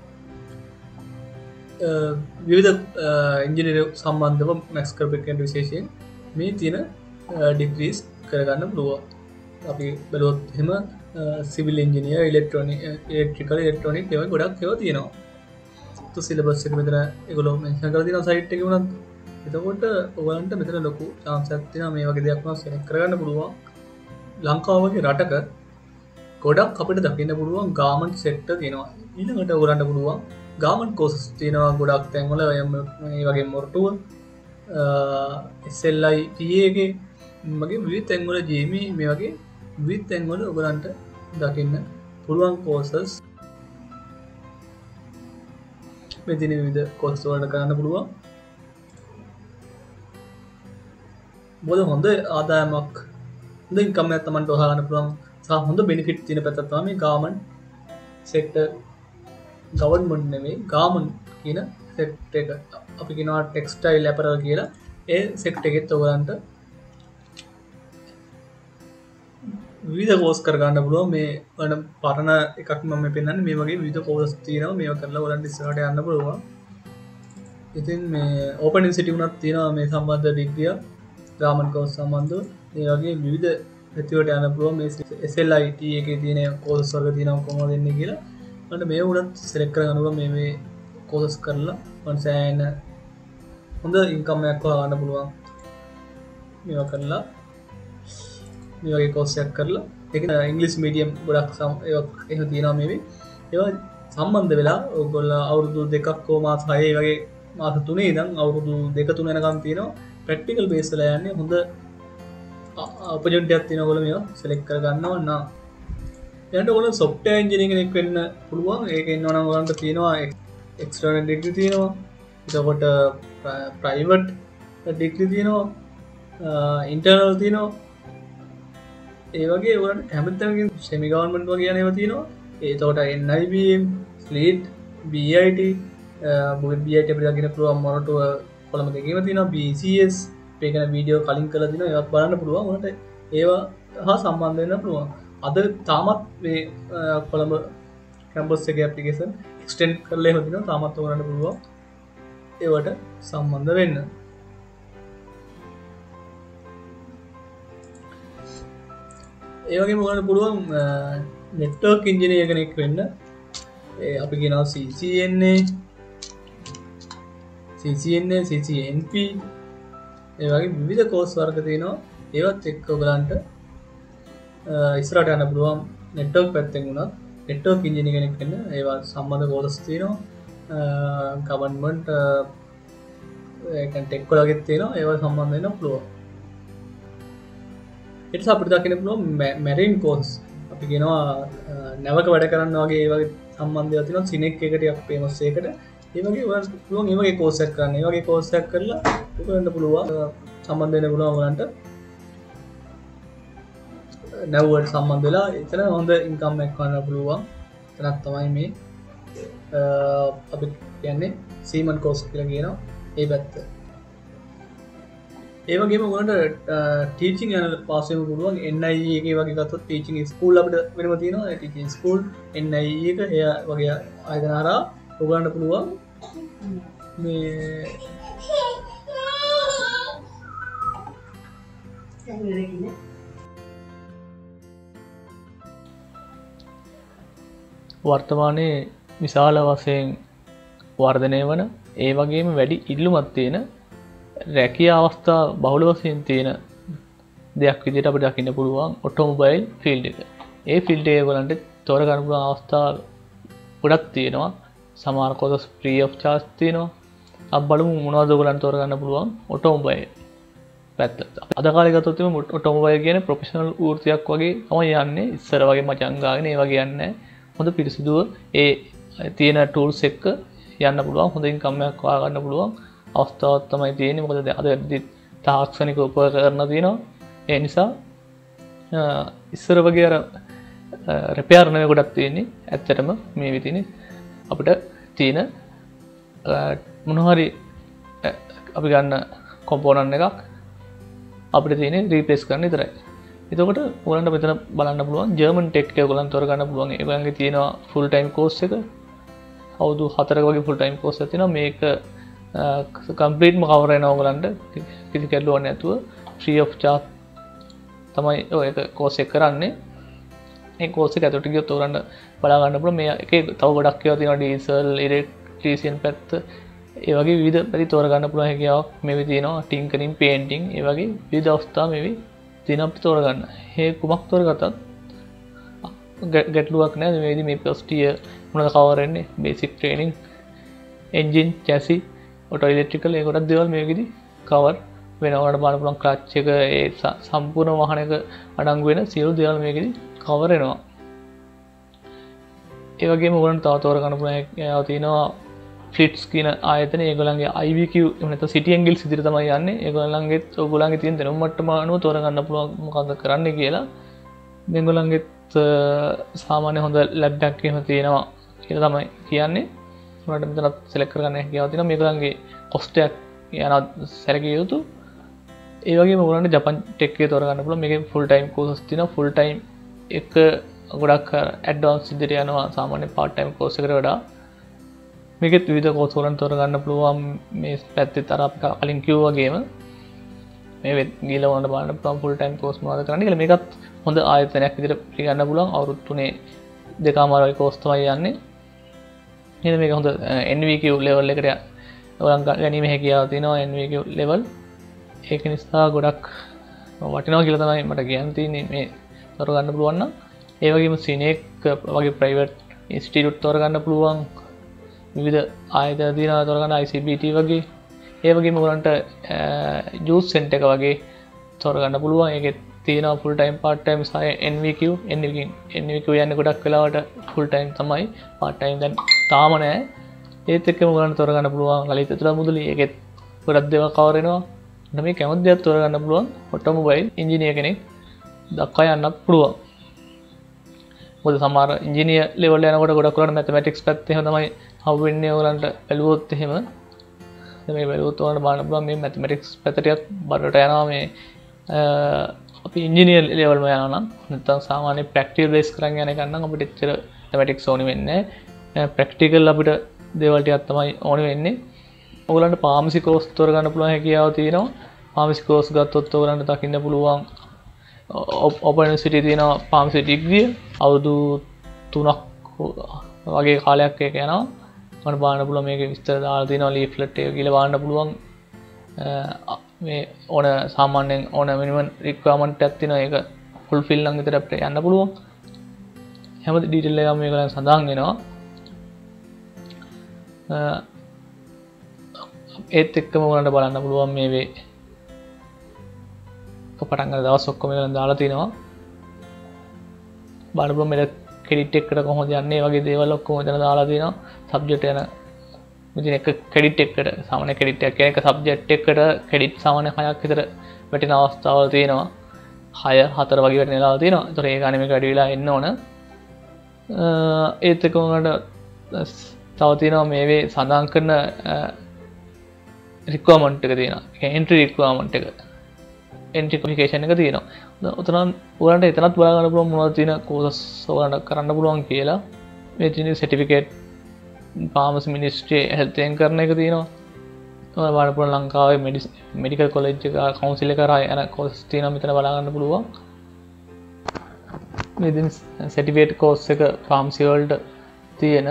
විවිධ ඉංජිනේර සම්බන්ධව මැක්ස් කරපෙකෙන් විශේෂයෙන් මේ තියෙන ඩිග්‍රීස් කරගන්න පුළුවන්. අපි බලුවොත් එහෙම civil engineer, electronic electrical electronic ඒවා ගොඩක් ඒවා තියෙනවා. તો සිලබස් එක මෙතන ඒගොල්ලෝ මෙන්ෂන් කරලා තියෙනවා සයිට් එකේ උනත්. එතකොට ඔයගලන්ට මෙතන ලොකු chance එකක් තියෙනවා මේ වගේ දෙයක් නම් සෙලෙක්ට් කරගන්න පුළුවන්. ලංකාව වගේ රටක ගොඩක් අපිට දකින්න පුළුවන් ගාමන්ට් සෙක්ටර් තියෙනවා. ඊළඟට ඔයගලන්ට පුළුවන් ගාමන්ට් කෝසස් තියෙනවා ගොඩක් තැන්වල මේ වගේ Moratuwa S L I T A එකේ මගේ විවිධ තැන්වල J M E මේ වගේ විවිධ තැන්වල ඔයගලන්ට දකින්න පුළුවන් කෝසස් මේ දින විවිධ කෝසස් වලට කරන්න පුළුවන්. බොහොම හොඳ ආදායමක් හොඳ ඉන්කම් එකක් තමයි හොයාගන්න පුළුවන්. සහ හොඳ බෙනිෆිට් තියෙන පැත්තක් තමයි මේ ගාමන්ට් සෙක්ටර්. ගවර්න්මන්ට් නෙමෙයි ගාමන්ට් කියන සෙක්ටර් එක. අපි කියනවා ටෙක්ස්ටයිල් ඇපරල් කියලා. ඒ සෙක්ටර් එකෙත් ඔයගලන්ට විවිධ කෝස් කර ගන්න පුළුවන්. මේ වන පරණ එකක් මම මේ පෙන්නන්නේ මේ වගේ විවිධ කෝස් තියෙනවා. මේවා කරලා ඔයගලන්ට ඉස්සරහට යන්න පුළුවන්. ඉතින් මේ ඕපන් යුනිවර්සිටි උනත් තියෙනවා මේ සම්බන්ධ ඩිග්‍රිය ගාමන්ට් කෝස් සම්බන්ධව. මේ වගේ විවිධ පැතිවලට යන්න පුළුවන්. මේ S L I T එකේ තියෙන කෝස් වර්ග තියෙනවා කොහොමද දෙන්නේ කියලා. මට මේ උනත් සිලෙක්ට් කරගන්න පුළුවන්. මේ මේ කෝසස් කරලා මම සෑහෙන හොඳ ඉන්කම් එකක් හොයාගන්න පුළුවන්. මේවා කරලා මේ වගේ කෝස් එකක් කරලා ඒක ඉංග්‍රීසි මීඩියම් ගොඩක් ඒවා එහෙම තියෙනවා මේවේ. ඒවා සම්බන්ධ වෙලා ඔයගොල්ලෝ අවුරුදු දෙකක් හෝ මාස හය වගේ මාස තුනේ ඉඳන් අවුරුදු දෙක තුන යනකම් තියෙනවා. ප්‍රැක්ටිකල් බේස් වල යන්නේ හොඳ ඔපචුනිටියක් තියෙනවා. ඔයගොල්ලෝ මේවා සිලෙක්ට් කරගන්නවා නම් ඊට ඔයගොල්ලෝ software engineering කෙනෙක් වෙන්න පුළුවන්. ඒක ඉන්නවා නම් ඔයගොල්ලන්ට තියෙනවා external degree තියෙනවා. එතකොට private degree තියෙනවා. internal තියෙනවා. ඒ වගේ ඔයාලට කැමති තැනකින් semi government වගේ යන ඒවා තියෙනවා. එතකොට N I B M, SLEET, B I T, bullet B I T අපිට දකින්න පුළුවන් මොරටුව කොළඹ දෙකේම තියෙනවා. B C S මේකන වීඩියෝ කලින් කරලා තිනවා. ඒවත් බලන්න පුළුවන්. ඔයාලට ඒවා හා සම්බන්ධ වෙන්න පුළුවන්. අද තාමත් මේ කොළඹ කැම්පස් එකේ ඇප්ලිකේෂන් එක්ස්ටෙන්ඩ් කරලා එහෙම තිනවා. තාමත් ඔයාලට පුළුවන් ඒවට සම්බන්ධ වෙන්න. ඒ වගේම ඔයාලට පුළුවන් network engineer කෙනෙක් වෙන්න. ඒ අපි කියනවා C C N A C C C N A C C N P ඒ වගේ විවිධ කෝස් වර්ග තියෙනවා. ඒවත් එක්ක ඔයගලන්ට ඉස්සරහට යන්න පුළුවන් network පැත්තෙන් උනත් network engineer කෙනෙක් වෙන්න ඒවා සම්බන්ධ කෝස් තියෙනවා. government ඒ කියන්නේ tech වලගෙත් තියෙනවා. ඒවා සම්බන්ධ වෙන්න පුළුවන්. ඊට අපිට දකින්න පුළුවන් marine course. අපි කියනවා නැවක වැඩ කරන්න වගේ ඒ වගේ සම්බන්ධයක් තියෙනවා. සිනෙක් එක ටිකක් famous එකකට. ඒ වගේ ඔයාලට පුළුවන් ඒ වගේ course එකක් කරන්න. ඒ වගේ course එකක් කරලා ඔයගලන්ට පුළුවන් සම්බන්ධ වෙන්න පුළුවන් ඔයගලන්ට නැවුවට සම්බන්ධ වෙලා එතන හොඳ ඉන්කම් එකක් ගන්න පුළුවන්. එතනක් තමයි මේ අපි කියන්නේ සීමන් course කියලා කියනවා. ඒ පැත්ත. ඒ වගේම ඔයගලන්ට ටීචින් යන පාස් වෙන්න පුළුවන්. N I E එකේ වගේ ගත්තොත් ටීචින් ස්කූල් අපිට වෙනම තියෙනවා. ඒ teaching school N I E එක එය වගේ ආයතන හරහා ඔයගලන්ට පුළුවන් මේ වර්තමානයේ විශාල වශයෙන් වර්ධනය වන ඒ වගේම වැඩි ඉල්ලුමක් තියෙන රැකියා අවස්ථා බහුල වශයෙන් තියෙන දෙයක් විදිහට අපිට දකින්න පුළුවන් ඔටෝමොබයිල් ෆීල්ඩ් එක. ඒ ෆීල්ඩ් එකේ ඔයගලන්ට තෝරගන්න පුළුවන් අවස්ථා ගොඩක් තියෙනවා. සමහර කොටස් free of charge තියෙනවා. අපි බලමු මොනවද ඔයගලන්ට තෝරගන්න පුළුවන් ඔටෝමොබයිල් පැත්ත. අද කාලේ ගත්තොත් එimhe ඔටෝමොබයිල් කියන්නේ ප්‍රොෆෙෂනල් වෘත්තියක් වගේ තමයි යන්නේ. ඉස්සර වගේ මචං ගාගෙන ඒ වගේ යන්නේ නැහැ. හොඳ පිරිසිදුව ඒ තියෙන ටූල්ස් එක්ක යන්න පුළුවන්. හොඳ ඉන්කම් එකක් හොයා ගන්න පුළුවන් අවස්ථාවක් තමයි තියෙන්නේ. මොකද අද තාක්ෂණික උපකරණ තියෙනවා. ඒ නිසා ඉස්සර වගේ අර රිපෙයාර් නෙවෙයි ගොඩක් තියෙන්නේ. ඇත්තටම මේ විදිහේ අපිට තියෙන මොනවා හරි අපි ගන්න කොම්පෝනන්ට් එකක් අපිට තියෙන්නේ රීප්ලේස් කරන්න විතරයි. එතකොට ඔයගලන්ට මෙතන බලන්න පුළුවන් ජර්මන් ටෙක් එක ඔයගලන්ට තෝරගන්න පුළුවන්. ඒගොල්ලන්ගේ තියෙනවා ෆුල් ටයිම් කෝස් එක. අවුරුදු හතරක වගේ ෆුල් ටයිම් කෝස් එකක් තියෙනවා. මේක කම්ප්ලීට්ම කවර් වෙනවා ඔයගලන්ට කිසි ගැටලුවක් නැතුව free of charge තමයි ඔය එක කෝස් එක කරන්නේ. මේ කෝස් එක ඇතුළට ගියොත් ඔයගලන්ට බලා ගන්න පුළුවන් මේ එකේ තව ගොඩක් ඒවා තියෙනවා ඩීසල් ඉලෙක්ට්‍රීසියන් පැත්ත. ඒ වගේ විවිධ පැති තෝරගන්න පුළුවන් හැකියාවක් මේවි තියෙනවා. ටින්කරින් පේන්ටිං ඒ වගේ විවිධ අවස්ථා මේවි තියෙන අපිට තෝරගන්න. මේ කුමක් තෝරගත්තත් ගැටලුවක් නැහැ. මේ විදිහ මේ ෆස්ට් ඉයර් මොනවද කවර් වෙන්නේ? Basic training, engine, chassis, auto electrical ඒ ගොඩක් දේවල් මේ විදිහ කවර් වෙනවා. බලන්න පුළුවන් ක්ලච් එක ඒ සම්පූර්ණ වාහනයක අඩංගු වෙන සියලු දේවල් මේක විදිහ කවර් වෙනවා. ඒ වගේම ඔයගොල්ලන්ට තව තෝරගන්න පුළුවන් ඒවා තියෙනවා ෆ්ලිට්ස් කියන ආයතනය. ඒගොල්ලන්ගේ I V Q එහෙම නැත්නම් සිටි ඇන්ගල්ස් විදිහට තමයි යන්නේ. ඒගොල්ලන්ගේ ඔයගොල්ලන්ගේ තියෙන දැනුම මට්ටම අනුව තෝරගන්න පුළුවන් මොකක්ද කරන්න කියලා. මේගොල්ලන්ගෙත් සාමාන්‍ය හොඳ ලැබ් එකක් එහෙම තියෙනවා කියලා තමයි කියන්නේ. උනාට මෙතන සිලෙක්ට් කරගන්න හැකියාව තියෙනවා. මේගොල්ලන්ගේ කොස්ට් එක යනවා සැලකිය යුතු. ඒ වගේම ඔයගොල්ලන්ට ජපන් ටෙක් එකේ තෝරගන්න පුළුවන්. මේකේ ෆුල් ටයිම් කෝසස් තියෙනවා. ෆුල් ටයිම් එක ගොඩක් ඇඩ්වාන්ස් විදිහට යනවා සාමාන්‍ය පාර්ට් ටයිම් කෝස් එකට වඩා. මේකෙත් විවිධ කෝස් වලින් තෝරගන්න පුළුවන්. මේ පැත්තේ අර අපි කලින් කිව්වා වගේම මේ ගිහලා වුණාට බලන්න පුළුවන් ෆුල් ටයිම් කෝස් මොනවද කරන්න කියලා. මේකත් හොඳ ආයතනයක් විදිහට පිළිගන්න පුළුවන්. අවුරුදු තුනේ දෙකමාරයි කෝස් තමයි යන්නේ. නේද? මේක හොඳ N V Q ලෙවල් එකට ඔයගොල්ලන් ගැනීම හැකියාව තියෙනවා. N V Q ලෙවල් ඒක නිසා ගොඩක් වටිනවා කියලා තමයි මට කියන්න තියෙන්නේ. මේ තෝරගන්න පුළුවන් නම් ඒ වගේම සිනෙක් වගේ ප්‍රයිවට් ඉන්ස්ටිටියුට් තෝරගන්න පුළුවන්. විවිධ ආයතන තියෙනවා තෝරගන්න I C B T වගේ. ඒ වගේම ඔයගලන්ට ජූස් සෙන්ටර් එක වගේ තෝරගන්න පුළුවන්. ඒකේ තියෙනවා ෆුල් ටයිම් පාර්ට් ටයිම් සහ N V Q. N V Q N V Q යන්නේ ගොඩක් වෙලාවට ෆුල් ටයිම් තමයි. පාර්ට් ටයිම් දැන් තාම නැහැ. ඒත් එක්කම ඔයගලන්ට තෝරගන්න පුළුවන් ලලිත තුලා මුදලි. ඒකෙත් ගොඩක් දේවල් කවර් වෙනවා. මේ කැමති දේවල් තෝරගන්න පුළුවන්. ඔටෝමොබයිල් ඉංජිනේර කෙනෙක් දක්වා යන්නත් පුළුවන්. මොකද සමහර ඉංජිනේර ලෙවල් යනකොට ගොඩක් වෙලාවට මැතමැටික්ස් පැත්ත එහෙම තමයි හවු වෙන්නේ. ඔයගලන්ට බැලුවොත් එහෙම මේ බැලුවොත් ඔයාලට බලන්න පුළුවන් මේ මැතමැටික්ස් පැත්තට බරට යනවා. මේ අපි ඉංජිනේර ලෙවල් වල යනවා නම් නැත්නම් සාමාන්‍ය ප්‍රැක්ටිකල් බේස් කරන් යන එක නම් අපිට එච්චර මැතමැටික්ස් ඕනි වෙන්නේ නැහැ. ප්‍රැක්ටිකල් අපිට දේවල් ටිකක් තමයි ඕනි වෙන්නේ. ඔයගලන්ට ෆාමසි කෝස් තෝරගන්න පුළුවන් හැකියාව තියෙනවා. ෆාමසි කෝස් ගත්තොත් ඔයගලන්ට දකින්න පුළුවන් ඕපන් යුනිවර්සිටි තියෙනවා ෆාමසි ඩිග්‍රිය. අවුරුදු තුනක් වගේ කාලයක් එක යනවා. ඔන්න බලන්න පුළුවන් මේකේ විස්තර දාලා තියෙනවා ලීෆ්ලට් එක කියලා බලන්න පුළුවන් මේ ඕන සාමාන්‍යයෙන් ඕන මිනිමම් රික්වයර්මන්ට් එකක් තියෙනවා ඒක ෆුල්ෆිල් නම් විතර අපිට යන්න පුළුවන් හැම ඩීටේල් එකම මේකෙන් සඳහන් වෙනවා ඒත් එක්කම ඔයාලට බලන්න පුළුවන් මේ වේ පටන් ගන්න දවස් ඔක්කොම මේකෙන් දාලා තිනවා බලන්න පුළුවන් මේක ක්‍රෙඩිට් එකට කොහොමද යන්නේ වගේ දේවල් ඔක්කොම එතන දාලා තිනවා සබ්ජෙක්ට් යන මෙතන එක ක්‍රෙඩිට් එකට සාමාන්‍ය ක්‍රෙඩිට් එක කියන එක සබ්ජෙක්ට් එකට ක්‍රෙඩිට් සාමාන්‍ය හයක් විතර වැටෙන අවස්ථාවල් තියෙනවා හය හතර වගේ වැටෙන වෙලාවල් තියෙනවා ඒතකොට ඒ ගානේ මේක වැඩි වෙලා එන්න ඕන ඒත් එක්කම උනට තව තියෙනවා මේ වේ සඳහන් කරන රික්වයර්මන්ට් එක තියෙනවා ඒ එන්ට්‍රි රික්වයර්මන්ට් එක එන්ට්‍රි ක්වොලිෆිකේෂන් එක තියෙනවා උතන ඔයාලට එතනත් බලා ගන්න පුළුවන් මොනවද තියෙන කෝසස් ඔයාලට කරන්න පුළුවන් කියලා මේ තියෙන සර්ටිෆිකේට් ෆාමසි මිනිස්ට්‍රි හෙල්ත් එකෙන් කරන එක තියෙනවා ඔයාලා බලන්න පුළුවන් ලංකාවේ මෙඩිකල් කොලෙජ් එක කවුන්සිල් එක කරා යන කෝසස් තියෙනවා මෙතන බලා ගන්න පුළුවන් මේ දින සර්ටිෆිකේට් කෝස් එක ෆාමසි වලට තියෙන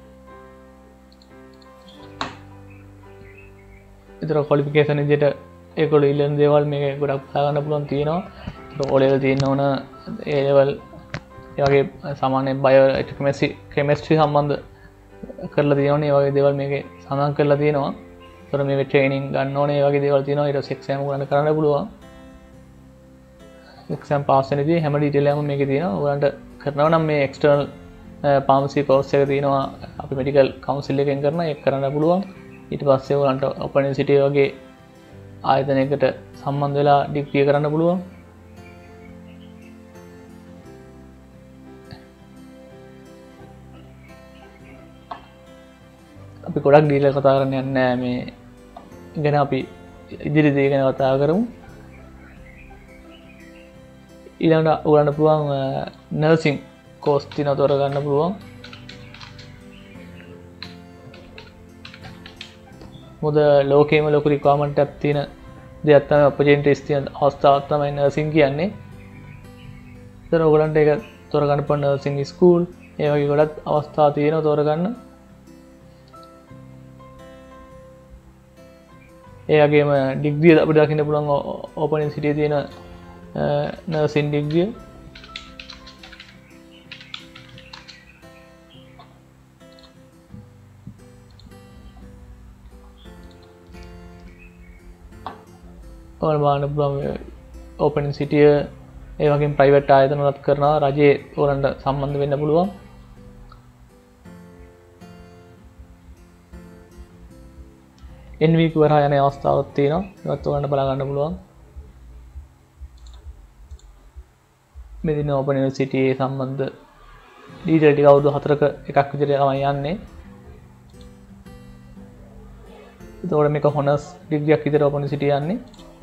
ඒතර ක්වොලිෆිකේෂන් විදිහට ඒගොල්ලෝ ඉල්ලන දේවල් මේක ගොඩක් බලා ගන්න පුළුවන් තියෙනවා ඒක O level තියෙන ඕන A level ඒ වගේ සාමාන්‍ය බයෝ කෙමිස්ට්‍රි කෙමිස්ට්‍රි සම්බන්ධ කරලා තියෙනවනේ ඒ වගේ දේවල් මේකේ සඳහන් කරලා තියෙනවා ඒතර මේකේ ට්‍රේනින් ගන්න ඕනේ ඒ වගේ දේවල් තියෙනවා ඊට පස්සේ එක්සෑම් ගන්න කරන්න පුළුවන් එක්සෑම් පාස් වෙනදී හැම ඩීටේල් එකම මේකේ තියෙනවා ඔයාලට කරනවා නම් මේ එක්ස්ටර්නල් ෆාමසි කෝස් එක තියෙනවා අපි මෙඩිකල් කවුන්සිල් එකෙන් කරන ඒක කරන්න පුළුවන් ඊට පස්සේ ඔයාලට ඕපන් යුනිවර්සිටි වගේ ආයතනයකට සම්බන්ධ වෙලා ඩිග්‍රී කරන්න පුළුවන් අපි ගොඩක් ඩීටේල් කතා කරන්න යන්නේ නැහැ මේ ගැන අපි ඉදිරි දේ ගැන කතා කරමු ඊළඟට ඔයාලට පුළුවන් නර්සින් කෝස් තියෙනවා තෝර ගන්න පුළුවන් මොකද ලෝකේම ලොකු රික්වයර්මන්ට් එකක් තියෙන දෙයක් තමයි ඔපචුනිටිස් තියෙන අවස්ථාවක් තමයි නර්සින් කියන්නේ. ඒතර ඔයගලන්ට ඒක තෝරගන්න පුළුවන් නර්සින් ස්කූල් ඒ වගේ ගොඩක් අවස්ථා තියෙනවා තෝරගන්න. ඒ වගේම ඩිග්‍රී අපිට දකින්න පුළුවන් ඕපන් යුනිවර්සිටියේ තියෙන නර්සින් ඩිග්‍රී බලන්න පුළුවන් ඕපන් යුනිවර්සිටිය ඒ වගේම ප්‍රයිවට් ආයතන වලත් කරනවා රජයේ ඕරන්ට සම්බන්ධ වෙන්න පුළුවන් එන් වී කරා යන අවස්ථාවක් තියෙනවා ඒවත් ඔයාලට බලා ගන්න පුළුවන් මේ දින ඕපන් යුනිවර්සිටියේ සම්බන්ධ ඩීටේල් ටික අවුරුදු හතරක එකක් විදිහට තමයි යන්නේ ඒතකොට මේක හොනර්ස් ඩිග්‍රියක් විදිහට ඕපන් යුනිවර්සිටිය යන්නේ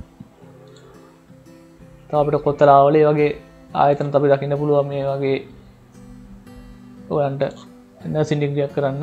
තව අපිට කොතලාවල ඒ වගේ ආයතනත් අපි දකින්න පුළුවන් මේ වගේ ඔයන්ට නර්සින් ඩිග්‍රියක් කරන්න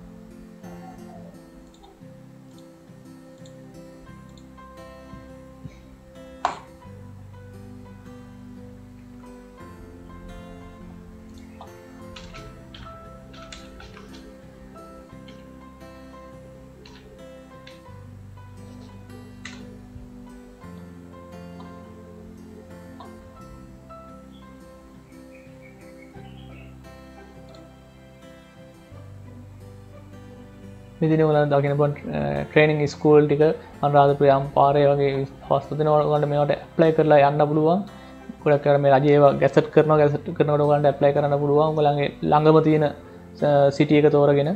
මෙදින ඔයාලට දකින්න පුළුවන් ට්‍රේනින් ස්කූල් ටික අනුරාධපුර යම් පාරේ වගේ අවස්ථා දෙනවා ඔයාලට මේවට ඇප්ලයි කරලා යන්න පුළුවන්. ගොඩක් අය මේ රජයේ ඒවා ගැසට් කරනවා ගැසට් කරනකොට ඔයාලට ඇප්ලයි කරන්න පුළුවන්. ඔයාලගේ ළඟම තියෙන සිටි එක තෝරගෙන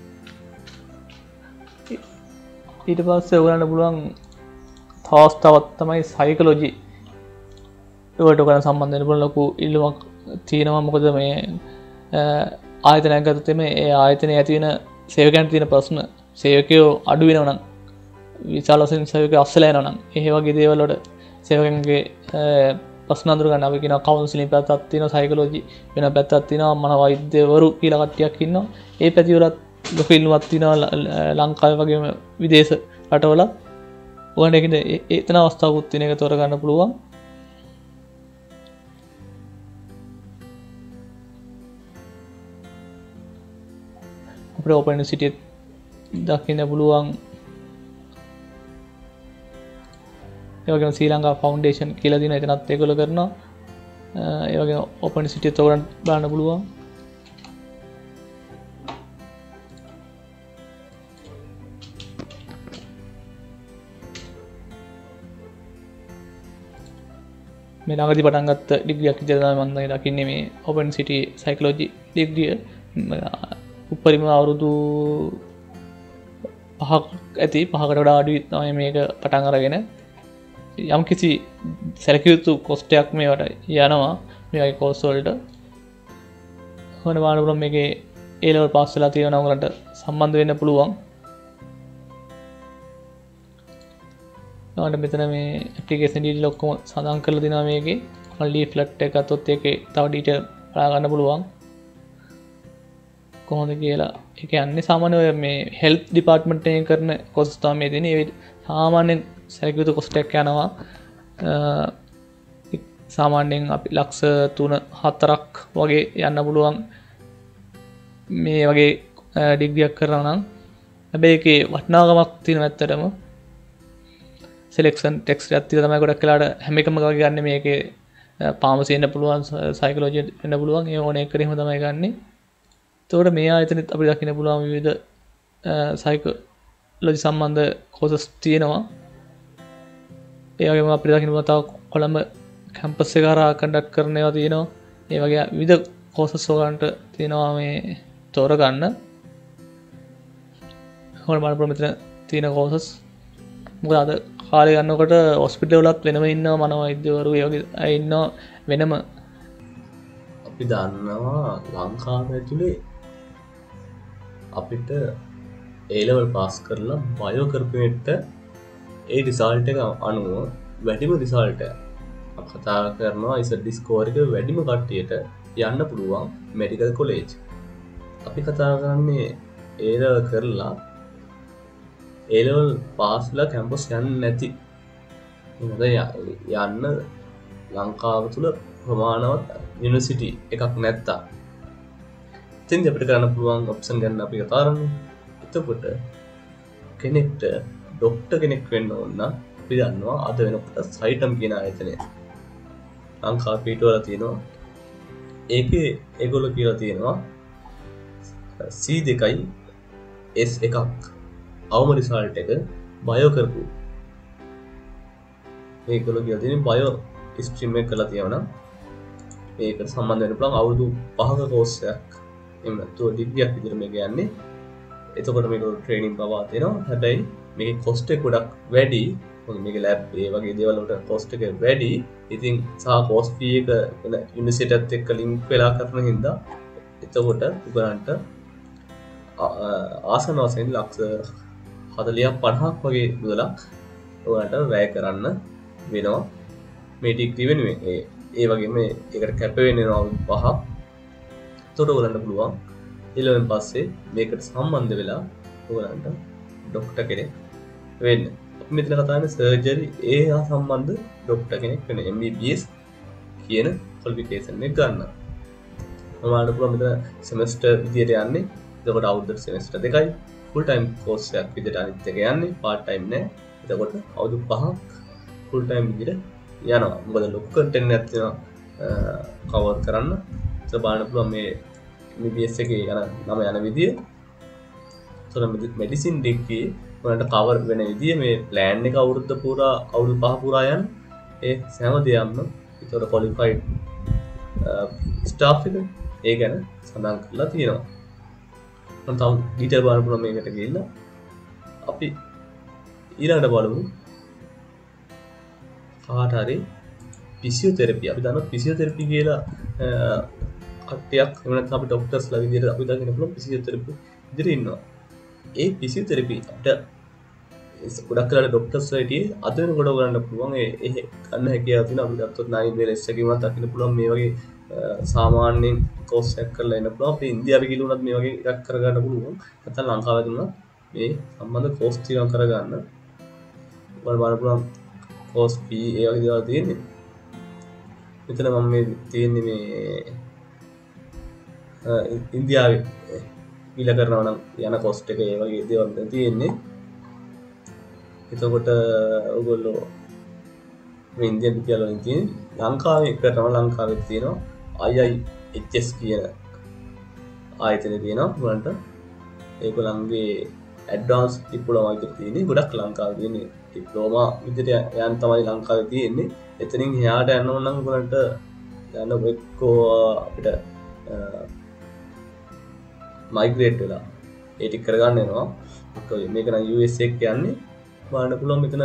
ඊට පස්සේ ඔයාලට පුළුවන් තව අවස්ථාවක් තමයි සයිකොලොජි ඒවට ඔයාලට සම්බන්ධ වෙන්න පුළුවන් ලොකු ඉල්ලුමක් තියෙනවා. මොකද මේ ආයතනයක් ගත්තොත් මේ ඒ ආයතනයේ ඇති වෙන සේවකයන්ට තියෙන ප්‍රශ්න සේවකයෝ අඩු වෙනවා නම් විශාල වශයෙන් සේවකයෝ අස්සලා යනවා නම් ඒ වගේ දේවල් වලට සේවකයන්ගේ ප්‍රශ්න අඳුර ගන්න අපි කියනවා කවුන්සලින් පැත්තක් තියෙනවා සයිකොලොජි වෙන පැත්තක් තියෙනවා මන වෛද්‍යවරු කියලා කට්ටියක් ඉන්නවා ඒ පැති වලත් ලොකු ඉල්ලුමක් තියෙනවා ලංකාවේ වගේම විදේශ රටවල ඔයාලට ඒකද එතන අවස්ථාවකුත් තියෙන එක තෝර ගන්න පුළුවන් අපේ ඕපන් යුනිවර්සිටි දකින්න පුළුවන්. ඒ වගේම ශ්‍රී ලංකා ෆවුන්ඩේෂන් කියලා දින එතනත් ඒගොල්ලෝ කරනවා. ඒ වගේම ඕපන් සිටි තෝරන්න බලන්න පුළුවන්. මේ ළඟදී පටන් ගත්ත ඩිග්‍රියක් විදිහට තමයි මම දැන් දකින්නේ මේ ඕපන් සිටි සයිකොලොජි ඩිග්‍රිය. උපරිම අවුරුදු පහක් ඇති පහකට වඩා අඩුයි තමයි මේක පටන් අරගෙන යම් කිසි සැලකිය යුතු කොස්ට් එකක් මේවට යනවා මේ වගේ කෝස් වලට. හොන බලන්න පුළුවන් මේකේ A level පාස් වෙලා තියෙනවා උගලන්ට සම්බන්ධ වෙන්න පුළුවන්. ඊට මෙතන මේ ඇප්ලිකේෂන් ඩීටේල් ඔක්කොම සඳහන් කරලා දෙනවා මේකේ. මම ලීෆ්ලට් එක ගත්තොත් ඒකේ තව ඩීටේල් බලලා ගන්න පුළුවන්. කොහොමද කියලා. ඒ කියන්නේ සාමාන්‍ය ඔය මේ හෙල්ත් ඩිපාර්ට්මන්ට් එකෙන් කරන කොස්ට් තමයි මේ දෙන්නේ. ඒ සාමාන්‍යයෙන් සැලකිය යුතු කොස්ට් එකක් යනවා. සාමාන්‍යයෙන් අපි ලක්ෂ තුන හතරක් වගේ යන්න පුළුවන් මේ වගේ ඩිග්‍රියක් කරනවා නම්. හැබැයි ඒකේ වටිනාකමක් තියෙනවා ඇත්තටම. සෙලෙක්ෂන් ටෙක්ස්ට් එකක් තියලා තමයි ගොඩක් වෙලාවට හැම එකම ගන්න මේකේ ෆාමසි වෙන්න පුළුවන් සයිකොලොජි වෙන්න පුළුවන් ඒ ඕන එකකරීම තමයි ගන්නෙ. එතකොට මේ ආයතනෙත් අපිට දකින්න පුළුවන් විවිධ සයිකොලොජි සම්බන්ධ කෝසස් තියෙනවා. ඒ වගේම අපිට දකින්න පුළුවන් තව කොළඹ කැම්පස් එක හරහා කන්ඩක්ට් කරන ඒවා තියෙනවා. ඒ වගේ විවිධ කෝසස් වලට තියෙනවා මේ තෝරගන්න. කොහොමද බලන්න පුළුවන් මෙතන තියෙන කෝසස්. මොකද අද කාලේ ගන්නකොට හොස්පිටල් වලත් වෙනම ඉන්නවා මනෝවෛද්‍යවරු ඒ වගේ අය ඉන්නවා වෙනම. අපි දන්නවා ලංකාව ඇතුලේ අපිට A level පාස් කරලා බයෝ කරපුවෙට ඒ රිසල්ට් එක අනුව වැඩිම රිසල්ට් එක අපි කතා කරනවා ඉසඩ් ස්කෝර් එක වැඩිම කට්ටියට යන්න පුළුවන් මෙඩිකල් කොලෙජ්. අපි කතා කරන්නේ A level කරලා A level පාස්ලා කැම්පස් යන්න නැති මොකද යන්න ලංකාව තුල ප්‍රමාණවත් යුනිවර්සිටි එකක් නැත්තා. ඉතින් අපිට කරන්න පුළුවන් ඔප්ෂන් ගන්න අපි කතා කරමු. එතකොට කෙනෙක්ට ડોක්ටර් කෙනෙක් වෙන්න ඕන නම් අපි දන්නවා අද වෙනකොට සයිටම් කියන ආයතනය ලංකාව පිටවල තියෙනවා. ඒකේ ඒගොල්ලෝ කියලා තියෙනවා C දෙකයි S එකක් අවම රිසල්ට් එක බයෝ කරපු. මේගොල්ලෝ කියලා තියෙන්නේ බයෝ ස්ට්‍රීම් එක කරලා තියෙනවා නම් මේකට සම්බන්ධ වෙන්න පුළුවන් අවුරුදු පහක කෝස් එකක්. එහෙම නැත්නම් ඩිග්‍රියක් විදිහට මේක යන්නේ. එතකොට මේගොල්ලෝ ට්‍රේනින් පවා දෙනවා. හැබැයි මේකේ කොස්ට් එක ගොඩක් වැඩි. මොකද මේකේ ලැබ් ඒ වගේ දේවල් වලට කොස්ට් එක වැඩි. ඉතින් සහ කෝස් ෆී එක වෙන යුනිවර්සිටියත් එක්ක ලින්ක් වෙලා කරන හින්දා එතකොට උගලන්ට ආසන වශයෙන් ලක්ෂ හතලියක් පනහක් වගේ මුදලක් ඔයාලට වැය කරන්න වෙනවා මේ ඩිග්‍රී වෙනුවෙන්. ඒ ඒ වගේම ඒකට කැප වෙනවා පහ. එතකොට ඔයාලන්ට පුළුවන් ඊළඟ පස්සේ මේකට සම්බන්ධ වෙලා ඔයාලන්ට ડોක්ටර් කෙනෙක් වෙන්න. අපි මෙතන කතා කරන්නේ සර්ජරි ඒ හා සම්බන්ධ ડોක්ටර් කෙනෙක් වෙන M B B S කියන ක්වොලිෆිකේෂන් එක ගන්න. ඔයාලට පුළුවන් මෙතන සෙමෙස්ටර් විදියට යන්නේ. එතකොට අවුරුද්දට සෙමෙස්ටර් දෙකයි. ෆුල් ටයිම් කෝස් එකක් විදිහට අනිත් එක යන්නේ පාර්ට් ටයිම් නෑ. එතකොට අවුරුදු පහක් ෆුල් ටයිම් විදිහට යනවා. මොකද ලොකු කන්ටෙන්ට් එකක් තියෙනවා කවර් කරන්න. ඒක බලන්න පුළුවන් මේ M B B S එකේ යන නම යන විදිය. ඒතර මෙඩිසින් ඩිග්‍රී වලට කවර් වෙන විදිය මේ ප්ලෑන් එක අවුරුද්ද පුරා අවුරුදු පහ පුරා යන ඒ හැම දෙයක්ම ඒතර ක්වොලිෆයිඩ් ස්ටාෆ් එක ඒ ගැන සඳහන් කරලා තියෙනවා. මම තව ඩීටේල් බලන්න පුළුවන් මේකට ගිහිල්ලා අපි ඊළඟට බලමු කාට හරි ෆිසියෝതെරපි. අපි දන්නවා ෆිසියෝതെරපි කියලා කට්ටියක් එහෙම නැත්නම් අපි ડોක්ටර්ස්ලා විදිහට අපි දකින්න පුළුවන් ෆිසියෝതെරපි විදිහට ඉන්නවා. ඒ ෆිසියෝതെරපි අපිට ගොඩක් වෙලාවට ડોක්ටර්ස්ලා හිටියේ අද වෙනකොට ගන්න පුළුවන් ඒ ඒ ගන්න හැකියාව තියෙන අපි ගත්තොත් නයින් වෙලස් එකේ වුණත් දකින්න පුළුවන් මේ වගේ සාමාන්‍යයෙන් කෝස් එකක් කරලා එන්න පුළුවන්. අපේ ඉන්දියාවේ ගිහලා උනත් මේ වගේ එකක් කරගන්න පුළුවන්. නැත්නම් ලංකාවේ දුන්නා මේ සම්බන්ධ කෝස් ටිකක් කරගන්න. ඔයාලා බලන්න පුළුවන් කෝස් ෆී ඒ වගේ දේවල් තියෙන්නේ. මෙතන මම මේ තියෙන්නේ මේ ඉන්දියාවේ මිල කරනවා නම් යන කොස්ට් එක ඒ වගේ දේවල් තියෙන්නේ. එතකොට ඔයගොල්ලෝ මේ ඉන්දියන් රුපියල් වලින් තියෙන ලංකාවේ කරනවා ලංකාවේ තියෙනවා I I H S කියන ආයතනය තියෙනවා උගලන්ට ඒගොල්ලන්ගේ ඇඩ්වාන්ස් ඩිප්ලෝමා විතර තියෙන්නේ ගොඩක් ලංකාවේ තියෙන්නේ ඩිප්ලෝමා විදිහට යන තමයි ලංකාවේ තියෙන්නේ එතනින් එහාට යන්න ඕන නම් උගලන්ට යන්න එක්කෝ අපිට මයිග්‍රේට් වෙලා ඒ ටික කරගන්න වෙනවා මේක නම් U S A එක යන්නේ බලන්න පුළුවන් මෙතන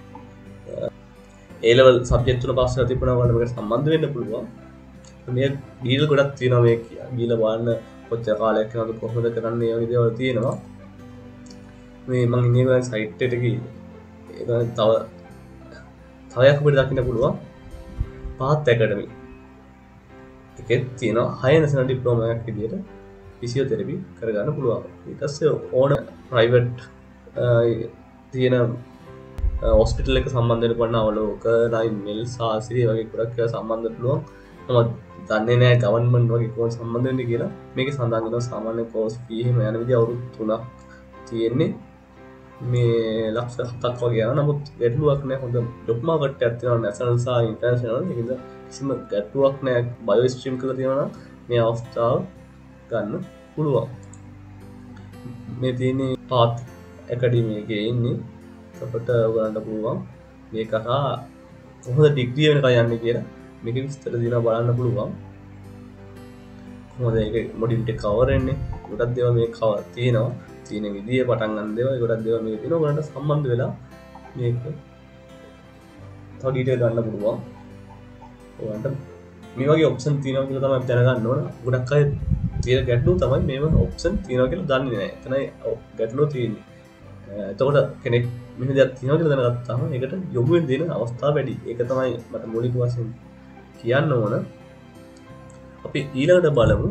A level subject තුන පාස් කරලා තිබුණා වල මේකට සම්බන්ධ වෙන්න පුළුවන් මේ ඩීල් ගොඩක් තියෙනවා මේ ගිහලා බලන්න කොච්චර කාලයක් යනවද කොහොමද කරන්නේ ඒ වගේ දේවල් තියෙනවා මේ මම ඉන්නේ ගාන සයිට් එකට ගිහින් ඒක තව තවයක් අපිට දකින්න පුළුවන් පාත් ඇකඩමි එකෙත් තියෙනවා හය නැසන ඩිප්ලෝමා එකක් විදියට ෆිසියෝതെරපි කරගන්න පුළුවන් ඊට පස්සේ ඕන ප්‍රයිවට් තියෙන හොස්පිටල් එක සම්බන්ධ වෙන පන්න අවලෝක නයින් මෙල් සාසිරි වගේ ගොඩක් ඒවා සම්බන්ධ පුළුවන් මම දන්නේ නැහැ ගවර්න්මන්ට් වගේ කොහොමද සම්බන්ධ වෙන්නේ කියලා මේකේ සඳහන් වෙනවා සාමාන්‍ය කෝස් ෆී එහෙම යන විදිහ අවුරුදු තුනක් තියෙන්නේ මේ ලක්ෂ හතක් වගේ යනවා නමුත් ගැටලුවක් නැහැ හොඳ ජොබ් මාකට් එකක් තියෙනවා නැෂනල් සහ ඉන්ටර්නැෂනල් ඒකද කිසිම ගැටලුවක් නැහැ බයෝ ස්ට්‍රීම් කරලා තියෙනවා නම් මේ අවස්ථාව ගන්න පුළුවන් මේ තියෙන්නේ පාත් ඇකඩමි එකේ ඉන්නේ අපට ඔයගලන්ට පුළුවන් මේක හා කොහොමද ඩිග්‍රී වෙනකන් යන්නේ කියලා මේක විස්තර දීලා බලන්න පුළුවන් කොහොමද ඒක මොඩියුල් එක කවර් වෙන්නේ ගොඩක් දේවල් මේ කවර් තියෙනවා තියෙන විදිය පටන් ගන්න දේවල් ගොඩක් දේවල් මේක තියෙනවා ඔයගලන්ට සම්බන්ධ වෙලා මේක තව ඩීටේල් ගන්න පුළුවන් ඔයගලන්ට මේ වගේ ඔප්ෂන් තියෙනවා කියලා තමයි දැනගන්න ඕන ගොඩක් අය තියෙන ගැටලුව තමයි මේව ඔප්ෂන් තියෙනවා කියලා දන්නේ නැහැ එතනයි ගැටලුව තියෙන්නේ එතකොට කෙනෙක් මෙහෙම දෙයක් තියෙනවා කියලා දැනගත්තාම ඒකට යොමු වෙන්න දෙන අවස්ථා වැඩි. ඒක තමයි මට මූලික වශයෙන් කියන්න ඕන. අපි ඊළඟට බලමු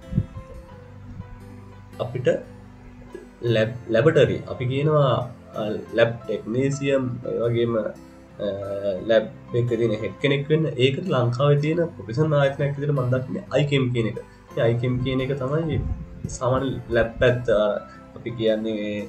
අපිට ලැබ් ලැබොරටරි අපි කියනවා ලැබ් ටෙක්නීසියම් ඒ වගේම ලැබ් එකේ තියෙන හෙඩ් කෙනෙක් වෙන්න ඒකට ලංකාවේ තියෙන ප්‍රොෆෙෂනල් ආයතනයක් විදිහට මම දකින්නේ I C A M කියන එක. මේ I C A M කියන එක තමයි සාමාන්‍ය ලැබ් පැත්ත අපි කියන්නේ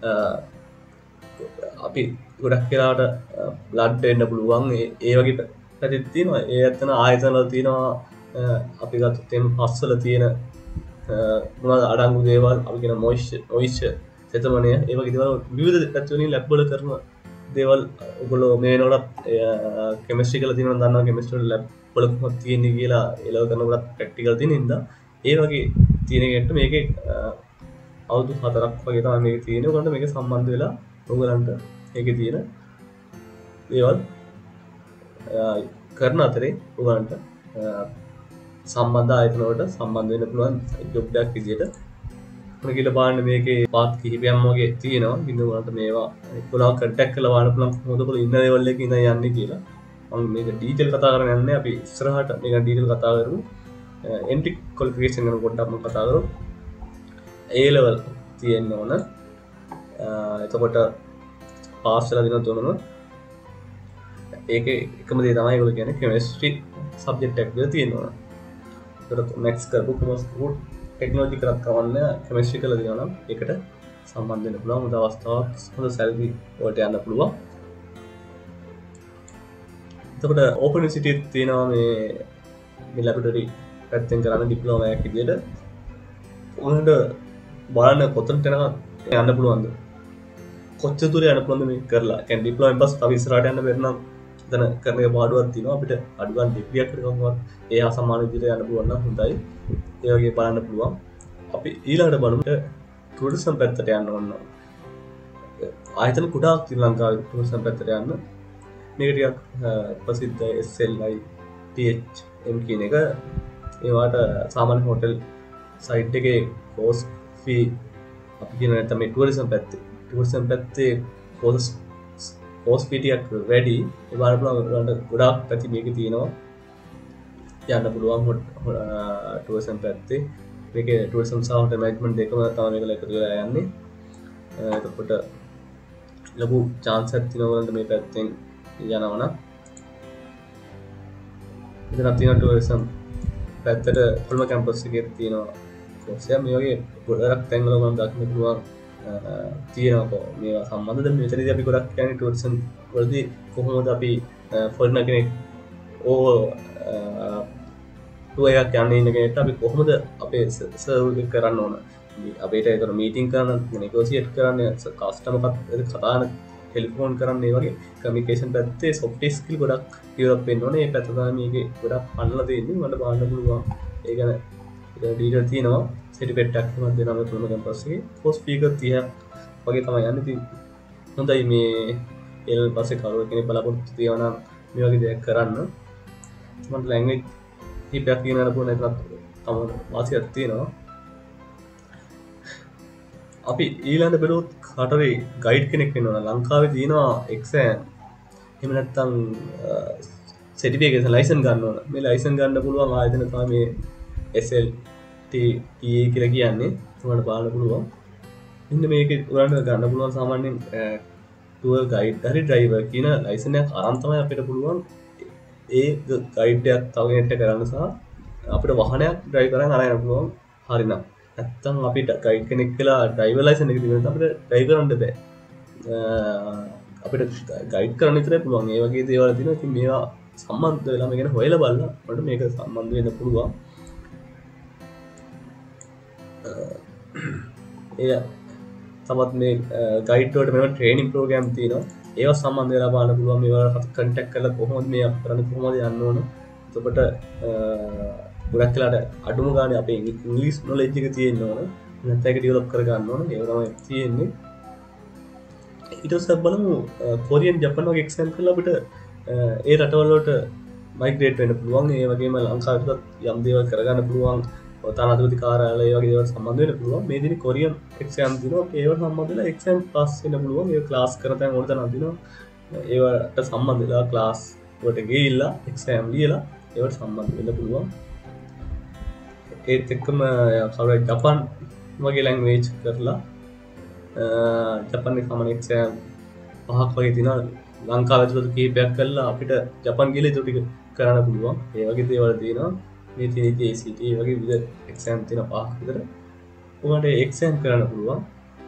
අපි ගොඩක් කියලාට බ්ලඩ් දෙන්න පුළුවන් ඒ වගේ පැතිත් තියෙනවා ඒ ඇත්තන ආයතනවල තියෙනවා අපි ගත්තොත් එම් පස්වල තියෙන මොනවද අඩංගු දේවල් අපි කියන මොයිස්චර් මොයිස්චර් තෙතමනය ඒ වගේ දේවල් විවිධ පැති වලින් ලැබ් වල කරන දේවල් ඔයගොල්ලෝ මේ වෙනකොට කෙමිස්ට්‍රි කියලා තියෙනවා දන්නවා කෙමිස්ට්‍රි ලැබ් වල කොහොමද තියෙන්නේ කියලා ඒ ලෙවල් කරනකොට ප්‍රැක්ටිකල් තියෙන ඉඳලා ඒ වගේ තියෙන එකට මේකේ අවුරුදු හතරක් වගේ තමයි මේක තියෙන්නේ. ඔයගොල්ලන්ට මේක සම්බන්ධ වෙලා ඔයගොල්ලන්ට ඒකේ තියෙන දේවල් කරන අතරේ ඔයගොල්ලන්ට සම්බන්ධ ආයතන වලට සම්බන්ධ වෙන්න පුළුවන් ජොබ් එකක් විදියට. මොන කියලා බලන්න මේකේ පාත් කිහිපයක්ම වගේ තියෙනවා. ඉතින් ඔයගොල්ලන්ට මේවා එක්කලා කන්ටැක්ට් කරලා බලන්න පුළුවන් කොහොමද ඔයගොල්ලෝ ඉන්න ලෙවල් එකේ ඉඳන් යන්නේ කියලා. මම මේක ඩීටේල් කතා කරන්න යන්නේ අපි ඉස්සරහට මේක ඩීටේල් කතා කරමු. එන්ට්‍රි ක්වොලිෆිකේෂන් ගැන පොඩ්ඩක් මම කතා කරමු. A level තියෙන්න ඕන එතකොට පාස් වෙලා දින තුනම ඒකේ එකම දේ තමයි ඒගොල්ලෝ කියන්නේ කෙමිස්ට්‍රි සබ්ජෙක්ට් එකක් විතර තියෙන්න ඕන. ඒකට next කරපු කෙමිස්ට්‍රි ටෙක්නොලොජි කරක් කරන්න කෙමිස්ට්‍රි කියලා දිනවා නම් ඒකට සම්බන්ධ වෙන්න පුළුවන් හොඳ අවස්ථාවක් හොඳ සැලරි වලට යන්න පුළුවන්. එතකොට ඕපන් යුනිවර්සිටි තියෙනවා මේ මේ ලැබොරටරි පැත්තෙන් කරන ඩිප්ලෝමා එකක් විදියට උන්ට බලන්න කොතනට යනකම් යන්න පුළුවන්ද කොච්චර දුර යන්න පුළුවන්ද මේ කරලා කියන්නේ ඩිප්ලෝමා බස් තව ඉස්සරහට යන්න බැරි නම් එතන කරන එක පාඩුවක් තියෙනවා අපිට අඩු ගන්න ඩිග්‍රී එකක් කරගන්නවත් ඒ හා සමාන විදිහට යන්න පුළුවන් නම් හොඳයි ඒ වගේ බලන්න පුළුවන් අපි ඊළඟට බලමු ටුරිසම් පැත්තට යන්න ඕන ආයතන කුඩාක් ශ්‍රී ලංකාවේ ටුරිසම් පැත්තට යන්න මේක ටිකක් ප්‍රසිද්ධ S L I T H M කියන එක ඒවට සාමාන්‍ය හොටෙල් සයිට් එකේ කෝස් ෆී අපි කියන නැත්නම් මේ ටුරිසම් පැත්තේ ටුරිසම් පැත්තේ කෝස් කෝස් ෆී ටිකක් වැඩි ඒ බලන්න පුළුවන් ගොඩාක් පැති මේකේ තියෙනවා යන්න පුළුවන් ටුරිසම් පැත්තේ මේකේ ටුරිසම් සහ හොටෙල් මැනේජ්මන්ට් දෙකම තමයි මේක එකතු වෙලා යන්නේ එතකොට ලොකු chance එකක් තියෙනවා මේ පැත්තෙන් යනවා නම් ඉතින් අපි තියෙන ටුරිසම් පැත්තට කොළඹ කැම්පස් එකේ තියෙනවා කෝස් එක මේ වගේ ගොඩක් තැන්වල මම දකින්න පුළුවන් තියෙනවා මේවා සම්බන්ධද මෙතනදී අපි ගොඩක් කියන්නේ ටුවරිසම් වලදී කොහොමද අපි ෆොරිනර් කෙනෙක් ඕ ටුවර් එකක් යන්න ඉන්න කෙනෙක්ට අපි කොහොමද අපේ සර්ව් එක කරන්න ඕන අපිට ඒතර මීටින් කරන්න නෙගෝසියේට් කරන්න කස්ටමර් එකත් කතා කරන ටෙලිෆෝන් කරන්න ඒ වගේ කමියුනිකේෂන් පැත්තේ සොෆ්ට් ස්කිල් ගොඩක් ඩෙවලොප් වෙන්න ඕනේ ඒ පැත්ත තමයි මේකේ ගොඩක් පන්නලා තියෙන්නේ මට බලන්න පුළුවන් ඒ ගැන ඩීටේල් තියෙනවා සර්ටිෆිකේට් එකක් මම දෙනවා මේ තුනක පස්සේ පෝස්ට් ස්පීකර් තිහක් වගේ තමයි යන්නේ ඉතින් හොඳයි මේ ඊළඟ පස්සේ කරුවෙක් කෙනෙක් බලාපොරොත්තු තියනවා නම් මේ වගේ දෙයක් කරන්න මට ලැන්ග්වේජ් කීපයක් කියන්න පුළුවන් ඒකත් තමයි වාසියක් තියෙනවා අපි ඊළඟ බැලුවොත් කාටරි ගයිඩ් කෙනෙක් වෙනවා ලංකාවේ තියෙනවා එක්සෑම් එහෙම නැත්නම් සර්ටිෆිකේෂන් ලයිසන් ගන්න ඕන මේ ලයිසන් ගන්න පුළුවන් ආයතන තමයි මේ S L T T A කියලා කියන්නේ උගලන්ට බලන්න පුළුවන් ඉන්න මේක උගලන්ට ගන්න පුළුවන් සාමාන්‍යයෙන් ටුවර් ගයිඩ් හරි ඩ්‍රයිවර් කියන ලයිසන් එකක් අරන් තමයි අපිට පුළුවන් ඒ ගයිඩ් එකක් තව කෙනෙක්ට කරන්න සහ අපිට වහනයක් ඩ්‍රයිව් කරන් අරගෙන පුළුවන් හරිනම් නැත්තම් අපිට ගයිඩ් කෙනෙක් කියලා ඩ්‍රයිවර් ලයිසන් එක තිබුණාම අපිට ඩ්‍රයිව් කරන්න බෑ අපිට ගයිඩ් කරන්න විතරයි පුළුවන් ඒ වගේ දේවල් තියෙනවා ඉතින් මේවා සම්බන්ධ වෙලා මේක ගැන හොයලා බලලා මට මේක සම්බන්ධ වෙන්න පුළුවන් ඒ තමත් මේ ගයිඩ් වලට මේවා ට්‍රේනින් ප්‍රෝග්‍රෑම් තියෙනවා ඒවා සම්බන්ධ වෙලා බලන්න පුළුවන් මේවා කන්ටැක්ට් කරලා කොහොමද මේ අපි කරන්නේ කොහොමද යන්න ඕන එතකොට ගොඩක් වෙලාට අඩුම ගානේ අපේ ඉංග්‍රීසි නොලෙජ් එක තියෙන්න ඕන නැත්නම් ඒක ඩෙවලොප් කර ගන්න ඕන ඒක තමයි තියෙන්නේ ඊට පස්සේ බලමු කොරියන් ජපාන් වගේ එක්සෑම් කරලා අපිට ඒ රටවල් වලට මයිග්‍රේට් වෙන්න පුළුවන් ඒ වගේම ලංකාවටත් යම් දේවල් කරගන්න පුළුවන් තානාපති කාර්යාලය වගේ දේවල් සම්බන්ධ වෙන්න පුළුවන් මේ දිනේ කොරියන් එක්සෑම් දිනවා ඒවට සම්බන්ධ වෙලා එක්සෑම් පාස් වෙන්න පුළුවන් ඒක ක්ලාස් කරන තැන් වල තනක් දිනවා ඒවට සම්බන්ධ වෙලා ක්ලාස් වලට ගිහිල්ලා එක්සෑම් ලියලා ඒවට සම්බන්ධ වෙන්න පුළුවන් ඒත් එක්කම කවුරු ජපාන් වගේ ලැන්ග්වේජ් කරලා ජපාන් එකේ සමාන එක්සෑම් පහක් වගේ තියෙනවා ලංකාවේ තුල කීපයක් කරලා අපිට ජපාන් ගිහලා ඒක ටික කරන්න පුළුවන් ඒ වගේ දේවල් තියෙනවා මේ තියෙන ජේ සී ටී වගේ විවිධ එක්සෑම් තියෙන පහක් විතර උගලට එක්සෑම් කරන්න පුළුවන්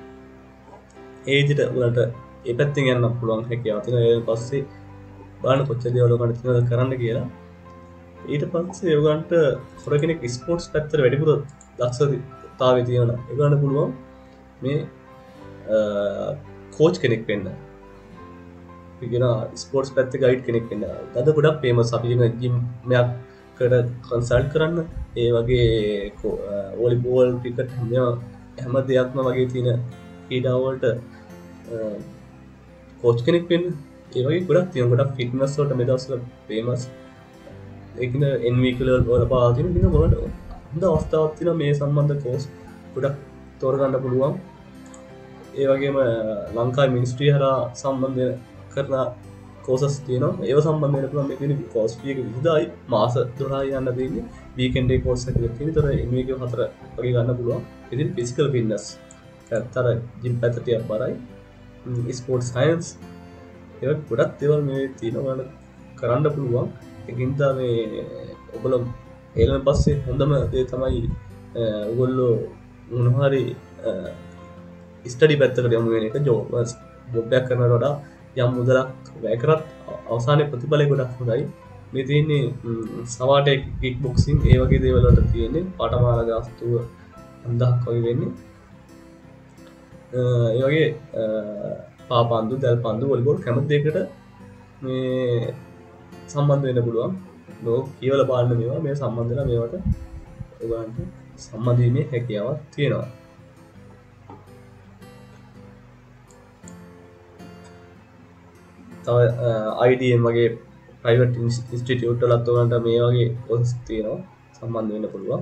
ඒ විදිහට උගලට ඒ පැත්තෙන් යන්න පුළුවන් හැකියාව තියෙනවා ඊට පස්සේ බලන්න කොච්චර දේවල් උගලට තියෙනවද කරන්න කියලා ඊට පස්සේ ඔයගන්ට හොර කෙනෙක් ස්පෝර්ට්ස් පැත්තට වැඩිපුර දක්ෂතාවය තියෙනවා ඒගොල්ලන්ට පුළුවන් මේ කෝච් කෙනෙක් වෙන්න කියන ස්පෝර්ට්ස් පැත්තේ ගයිඩ් කෙනෙක් වෙන්න අද ගොඩක් ෆේමස් අපි කියන ජිම් එකකට කන්සල්ට් කරන්න ඒ වගේ වොලිබෝල් ක්‍රිකට් හැම දෙයක්ම වගේ තියෙන ක්‍රීඩා වලට කෝච් කෙනෙක් වෙන්න ඒ වගේ ගොඩක් තියෙනවා ගොඩක් ෆිට්නස් වලට මේ දවස්වල ෆේමස් ඒකන එන්විකල වල පාතින දින මොකට හොඳ අවස්ථාවක් තියෙනවා මේ සම්බන්ධ කෝස් ගොඩක් තෝරගන්න පුළුවන් ඒ වගේම ලංකාවේ මිනිස්ට්‍රිය හරහා සම්බන්ධ කරන කෝසස් තියෙනවා ඒව සම්බන්ධ වෙන්න පුළුවන් මේ තියෙන කෝස් ෆී එක විසිදායි මාස දොළහයි යන්න දෙන්නේ වීකෙන්ඩ් එක කෝස් එකක් තියෙන. ඒතර එන්වික හතර වගේ ගන්න පුළුවන්. ඉතින් ෆිසිකල් ෆිට්නස් අතර ජිම් පැත්තට ටිකක් බරයි. ස්පෝර්ට්ස් සයන්ස් ඒක ගොඩක් දේවල් මේ තියෙනවා කරන්න පුළුවන්. ඒකින්ද මේ ඔයගොල්ලෝ ඊළඟ පස්සේ හොඳම දේ තමයි ඔයගොල්ලෝ මොනවා හරි ස්ටඩි පැත්තකට යමු වෙන එක ජොබ් ජොබ් එකක් කරනවට වඩා යම් මුදලක් වැය කරත් අවසානයේ ප්‍රතිඵලය ගොඩක් හොඳයි. මේ තියෙන්නේ සවාටේ කික් බොක්සින් ඒ වගේ දේවල් වලට තියෙන්නේ පාඨමාලා ගාස්තුව අන්දහක් වගේ වෙන්නේ. ඒ වගේ පාපන්දු දැල්පන්දු වොලිබෝල් කැමති දෙයකට මේ සම්බන්ධ වෙන්න පුළුවන්. ලෝක කියවලා බලන්න මේවා මේ සම්බන්ධ වෙලා මේවට ඔයගලන්ට සම්බන්ධ වීමේ හැකියාවක් තියෙනවා. තව ආයි ඩී එම් වගේ ප්‍රයිවට් ඉන්ස්ටිටියුට් වලත් ඔයගලන්ට මේ වගේ කොර්ස් තියෙනවා සම්බන්ධ වෙන්න පුළුවන්.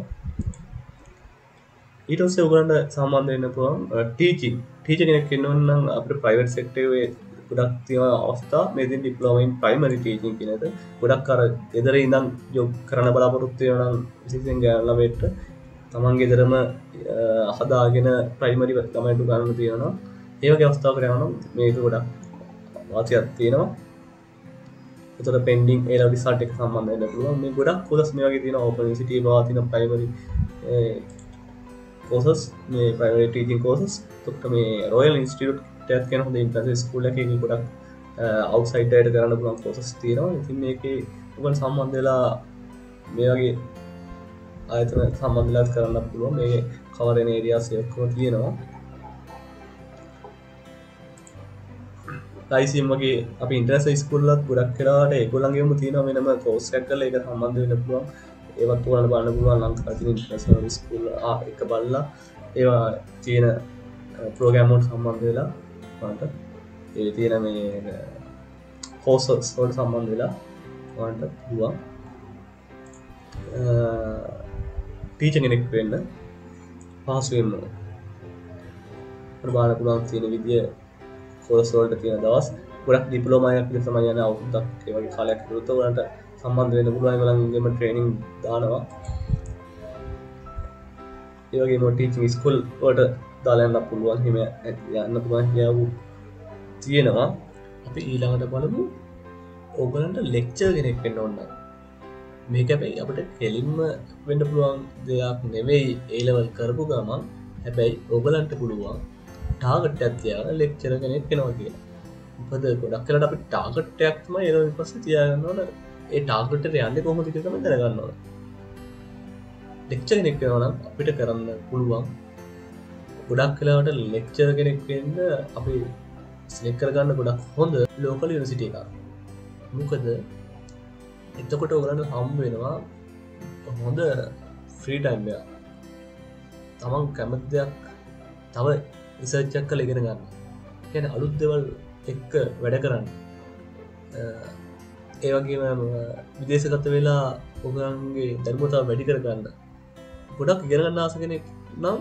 ඊට පස්සේ ඔයගලන්ට සම්බන්ධ වෙන්න පුළුවන් ටීචින්. ටීචර් කෙනෙක් වෙන්න ඕන නම් අපේ ප්‍රයිවට් සෙක්ටර් එකේ ගොඩක් තියෙන අවස්ථා මේ දින් ඩිප්ලෝමා ඉන් ප්‍රයිමරි ටීචින් කියන එක ගොඩක් අර ගෙදර ඉඳන් ජොබ් කරන්න බලාපොරොත්තු වෙනවා නම් විශේෂයෙන් ගෑනු ළමයිට තමන්ගේ ගෙදරම හදාගෙන ප්‍රයිමරි ළමයිට ගන්න තියෙනවා. ඒ වගේ අවස්ථාවකට යනවා නම් මේක ගොඩක් වාසියක් තියෙනවා. ඒතර පෙන්ඩින් ඒ ලෙවල් රිසල්ට් එක සම්බන්ධ වෙන්න පුළුවන්. මේ ගොඩක් කොලස් මේ වගේ තියෙනවා ඕපන් යුනිවර්සිටි බව තියෙන ප්‍රයිමරි කෝසස් මේ ප්‍රයිවට් ටීචින් කෝසස් එතකොට මේ රොයල් ඉන්ස්ටිටියුට් එකක් කියන හොඳ ඉන්ටර්නැෂනල් ස්කූල් එකක ගොඩක් අවුට්සයිඩ් අයට කරන්න පුළුවන් කෝසස් තියෙනවා. ඉතින් මේකේ ඔයගොල්ලෝ සම්බන්ධ වෙලා මේ වගේ ආයතන සම්බන්ධ වෙලා කරන්න පුළුවන්. මේ කවර් වෙන ඒරියාස් එකක්ම තියෙනවා. යිසිඑම් වගේ අපි ඉන්ටර්නැෂනල් ස්කූල් වලත් ගොඩක් වෙලාවට ඒගොල්ලන්ගේම තියෙනවා වෙනම කෝස් එකක් කරලා ඒක සම්බන්ධ වෙන්න පුළුවන්. ඒවත් ඔයාලට බලන්න පුළුවන් ලංකාවේ තියෙන ඉන්ටර්නැෂනල් ස්කූල් ආ එක බලලා ඒවා තියෙන ප්‍රෝග්‍රෑම් වලට සම්බන්ධ වෙලා ඔයාලට ඒ තියෙන මේ කෝසස් වලට සම්බන්ධ වෙලා ඔයාලට පුළුවන් ටීචර් කෙනෙක් වෙන්න පහසුවෙන්ම බලන්න පුළුවන් තියෙන විදිය කෝස් වලට තියෙන දවස් ගොඩක් ඩිප්ලෝමා එකක් විතර තමයි යන අවුරුද්දක් ඒ වගේ කාලයක් විතර ඔයාලට සම්බන්ධ වෙන්න පුළුවන්. ඒගොල්ලන්ගේම ට්‍රේනින් දානවා. ඒ වගේම ටීචින් ස්කූල් වලට දාලා යන්න පුළුවන්. හිම යන්න පුළුවන් හියාවු තියෙනවා. අපි ඊළඟට බලමු ඕගලන්ට ලෙක්චර් කෙනෙක් වෙන්න ඕන නම් මේක හැබැයි අපිට කෙලින්ම වෙන්න පුළුවන් දෙයක් නෙවෙයි ඒ ලෙවල් කරපු ගමන්. හැබැයි ඕගලන්ට පුළුවන් ටාගට් එකක් තියාගෙන ලෙක්චර් කෙනෙක් වෙනවා කියලා. මොකද ගොඩක් වෙලාවට අපි ටාගට් එකක් තමයි ඊට පස්සේ තියාගන්න ඕන. ඒ ටාගට් එකට යන්නේ කොහොමද කියලා තමයි දැනගන්න ඕන. ලෙක්චර් කෙනෙක් වෙනවා නම් අපිට කරන්න පුළුවන් ගොඩක් වෙලාවට ලෙක්චර් කෙනෙක් වෙන්න අපි සිලෙක්ට් කරගන්න ගොඩක් හොඳ ලෝකල් යුනිවර්සිටි එකක්. මොකද එතකොට ඔයගලන්ට හම්බ වෙනවා හොඳ ෆ්‍රී ටයිම් එකක්. තමන් කැමති දෙයක් තව රිසර්ච් එකක් කරලා ඉගෙන ගන්න. කියන්නේ අලුත් දේවල් එක්ක වැඩ කරන්න. ඒ වගේම විදේශගත වෙලා ඔයගලන්ගේ ධර්මතාව වැඩි කරගන්න. ගොඩක් ඉගෙන ගන්න ආස කෙනෙක් නම්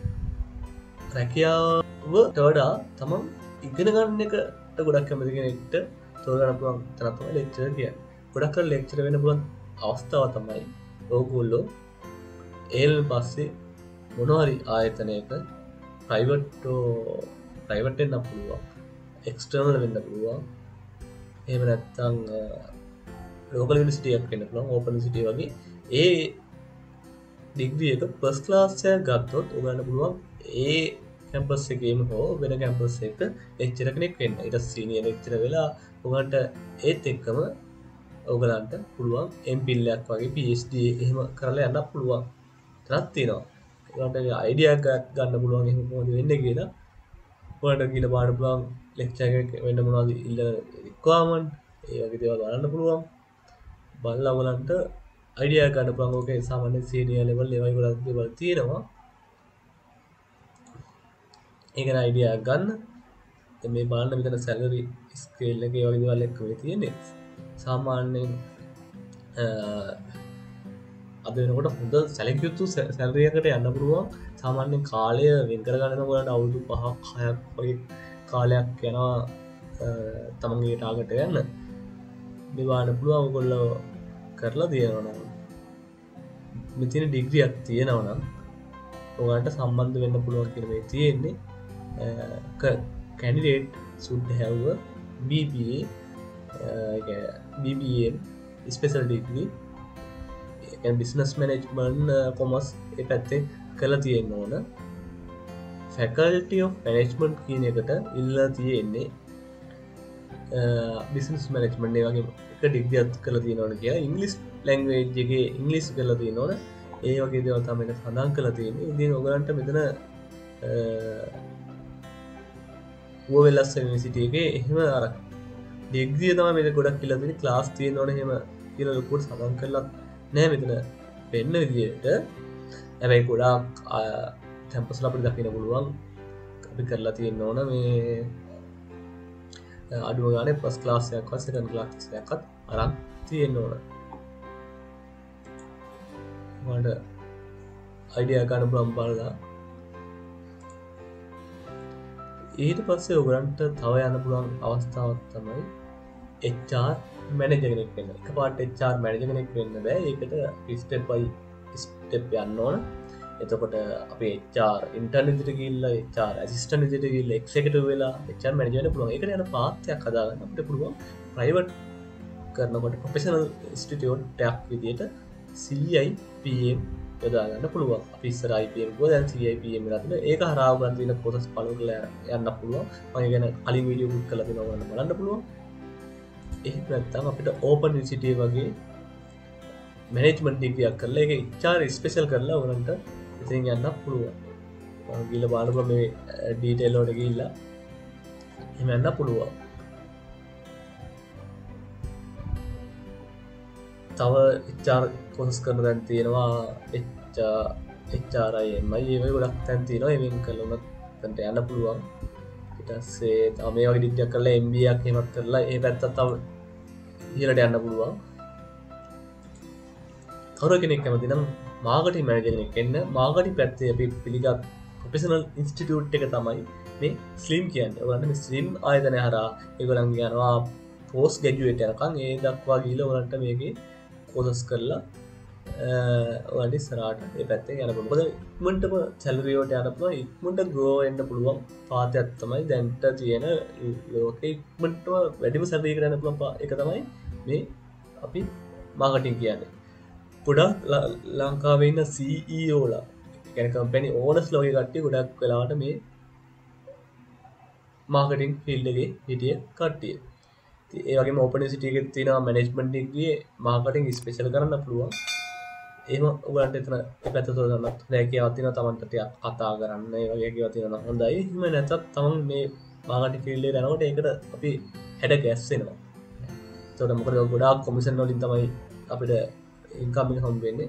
රැකියාවට වඩා තමන් ඉගෙන ගන්න එකට ගොඩක් කැමති කෙනෙක්ට තෝරගන්න පුළුවන් තරම් තමයි ලෙක්චර් කියන්නේ. ගොඩක් කල් ලෙක්චර් වෙන්න පුළුවන් අවස්ථාව තමයි ඕගොල්ලෝ ඒල් පස්සේ මොනවා හරි ආයතනයක ප්‍රයිවට් ප්‍රයිවට් වෙන්න පුළුවන්, එක්ස්ටර්නල් වෙන්න පුළුවන්. එහෙම නැත්නම් ලෝකල් යුනිවර්සිටි එකක් වෙන්න පුළුවන්, ඕපන් යුනිවර්සිටි වගේ. ඒ ඩිග්‍රී එක ෆස්ට් ක්ලාස් එකක් ගත්තොත් ඔයගලන්ට පුළුවන් ඒ කැම්පස් එකේම හෝ වෙන කැම්පස් එකක ලෙක්චර් කෙනෙක් වෙන්න. ඊට සීනියර් ලෙක්චර් වෙලා ඔයගලන්ට ඒත් එක්කම ඔයගලන්ට පුළුවන් එම් ෆිල් එකක් වගේ පී එච් ඩී එහෙම කරලා යන්න පුළුවන්. තරක් තියෙනවා. ඔයාලට අයිඩියා එකක් ගන්න පුළුවන් එහෙම කොහොමද වෙන්නේ කියලා. ඔයාලට කියලා බලන්න පුළුවන් ලෙක්චර් එකක් වෙන්න මොනවද ඉල්ල රික්වයර්මන්ට් ඒ වගේ දේවල් බලන්න පුළුවන්. බලලා ඔයාලන්ට අයිඩියා ගන්න පුළුවන්. ඕකේ සාමාන්‍ය සීනියර් ලෙවල් ඒ වගේ ගොඩක් දේවල් තියෙනවා. ඒක න අයිඩියා ගන්න. දැන් මේ බලන්න මෙතන සැලරි ස්කේල් එක ඒ වගේ දේවල් එක්ක මේ තියෙන්නේ. සාමාන්‍යයෙන් අද වෙනකොට හොඳ සැලකිය යුතු සැලරි එකකට යන්න පුළුවන්. සාමාන්‍යයෙන් කාලය වෙන් කරගන්න ඕනට අවුරුදු පහක් හයක් වගේ කාලයක් යනවා තමන්ගේ ටාගට් එක යන්න. මේ බලන්න පුළුවන් ඔයගොල්ලෝ කරලා තියෙනවා නම් මෙතන ඩිග්‍රියක් තියෙනවා නම් ඔයාලට සම්බන්ධ වෙන්න පුළුවන් කියලා මේ තියෙන්නේ. candidate should have a B B A uh, B B A special degree and business management uh, commerce ඒ පැත්තේ කරලා තියෙන්න ඕන. faculty of management කියන එකට ඉල්ලලා තියෙන්නේ business management ඒ වගේ එක ඩිග්‍රියක් කරලා තියෙනවනේ කියලා. English language එකේ English කරලා තියෙනවනේ. ඒ වගේ දේවල් තමයි මෙතන සඳහන් කරලා තියෙන්නේ. ඉතින් ඔයගලන්ට මෙතන ඌවෙලස් යුනිවර්සිටි එකේ එහෙම අර ඩිග්‍රිය තමයි මෙතන ගොඩක් කියලා තියෙන්නේ. ක්ලාස් තියෙනවනේ එහෙම කියලා ලොකුට සඳහන් කරලා නෑ මෙතන වෙන්න විදියට. හැබැයි ගොඩාක් කැම්පස් වල අපිට දකින්න පුළුවන් අපි කරලා තියෙන්න ඕන මේ අඩුම ගානේ ෆස්ට් ක්ලාස් එකක්වත් සෙකන්ඩ් ක්ලාස් එකක්වත් අරන් තියෙන්න ඕන. මට අයිඩියා ගන්න පුළුවන් බලලා ඊට පස්සේ ඔයගලන්ට තව යන්න පුළුවන් අවස්ථාවක් තමයි එච් ආර් මැනේජර් කෙනෙක් වෙන්න. එකපාරට එච් ආර් මැනේජර් කෙනෙක් වෙන්න බෑ. ඒකට ස්ටෙප් බයි ස්ටෙප් යන්න ඕන. එතකොට අපි එච් ආර් ඉන්ටර්න් විදිහට ගිහිල්ලා එච් ආර් ඇසිස්ටන්ට් විදිහට ගිහිල්ලා එක්සිකියුටිව් වෙලා එච් ආර් මැනේජර් වෙන්න පුළුවන්. ඒකට යන පාත් එකක් හදාගන්න අපිට පුළුවන්. ප්‍රයිවට් කරනකොට ප්‍රොෆෙෂනල් ඉන්ස්ටිටියුට් එකක් විදිහට සී අයි පී එම් යොදා ගන්න පුළුවන්. අපි ඉස්සර I P M ගෝ දැන් C I P M එකක් තියෙනවා. ඒක හරහා උගන් තියෙන කොටස් පළමු කරලා යන්න පුළුවන්. මම ගැන කලින් වීඩියෝ එකක් කරලා දෙනවා ඔයාලට බලන්න පුළුවන්. එහෙම නැත්නම් අපිට Open University වගේ මැනේජ්මන්ට් ඩිග්‍රී එකක් කරලා ඒක H R ස්පෙෂල් කරලා ඔයාලන්ට ඉතින් යන්න පුළුවන්. මම ගිහලා බලනවා මේ ඩීටේල් වලට ගිහිල්ලා එහෙම යන්න පුළුවන්. තව H R කොර්ස් කරන දැන් තියෙනවා H R I M I ඒ වගේ ගොඩක් තැන් තියෙනවා. ඒ වෙන් කරලා උනත් තැන්ට යන්න පුළුවන්. ඊට පස්සේ තව මේ වගේ ඩිග්‍රී එකක් කරලා M B A එකක් එහෙමත් කරලා ඒ පැත්තට තව ඉහළට යන්න පුළුවන්. කවුරු කෙනෙක් කැමති නම් මාකටිං මැනේජර් කෙනෙක් වෙන්න මාකටිං පැත්තේ අපි පිළිගත් ප්‍රොෆෙෂනල් ඉන්ස්ටිටියුට් එක තමයි මේ ස්ලිම් කියන්නේ. ඔයගොල්ලන්ට මේ ස්ලිම් ආයතනය හරහා ඒගොල්ලන් යනවා පෝස්ට් ග්‍රැජුවේට් යනකම් ඒ දක්වා ගිහලා ඔයගොල්ලන්ට මේකේ කොර්ස් කරලා ඔයාලට ඉස්සරහට ඒ පැත්තෙන් යන්න පුළුවන්. මොකද ඉක්මනටම සැලරි වලට යන්න පුළුවන්, ඉක්මනට ග්‍රෝ වෙන්න පුළුවන් පාතයක් තමයි දැන්ට තියෙන ලෝකේ ඉක්මනටම වැඩිම සැලරි එකට යන්න පුළුවන් එක තමයි මේ අපි මාකටිං කියන්නේ. ගොඩක් ලංකාවේ ඉන්න C E O ලා කියන්නේ කම්පැනි ඕනර්ස් ලෝකේ කට්ටිය ගොඩක් වෙලාවට මේ මාකටිං ෆීල්ඩ් එකේ හිටිය කට්ටිය. ඉතින් ඒ වගේම ඕපන් යුනිවර්සිටි එකේ තියෙනවා මැනේජ්මන්ට් ඩිග්‍රී මාකටිං ස්පෙෂල් කරන්න පුළුවන්. එහෙම ඔයාලට එතන ඒ පැත්ත තෝර ගන්නත් හැකියාවක් තියෙනවා. Tamanට ටිකක් කතා කරන්න ඒ වගේ හැකියාවක් තියෙනවා. හොඳයි. එහෙම නැත්නම් Taman මේ මාකටිං ෆීල්ඩ් එකට යනකොට ඒකට අපි හැඩ ගැස් වෙනවා. ඒතකොට මොකද ගොඩාක් කොමිෂන් වලින් තමයි අපිට ඉන්කම් එක හම්බ වෙන්නේ.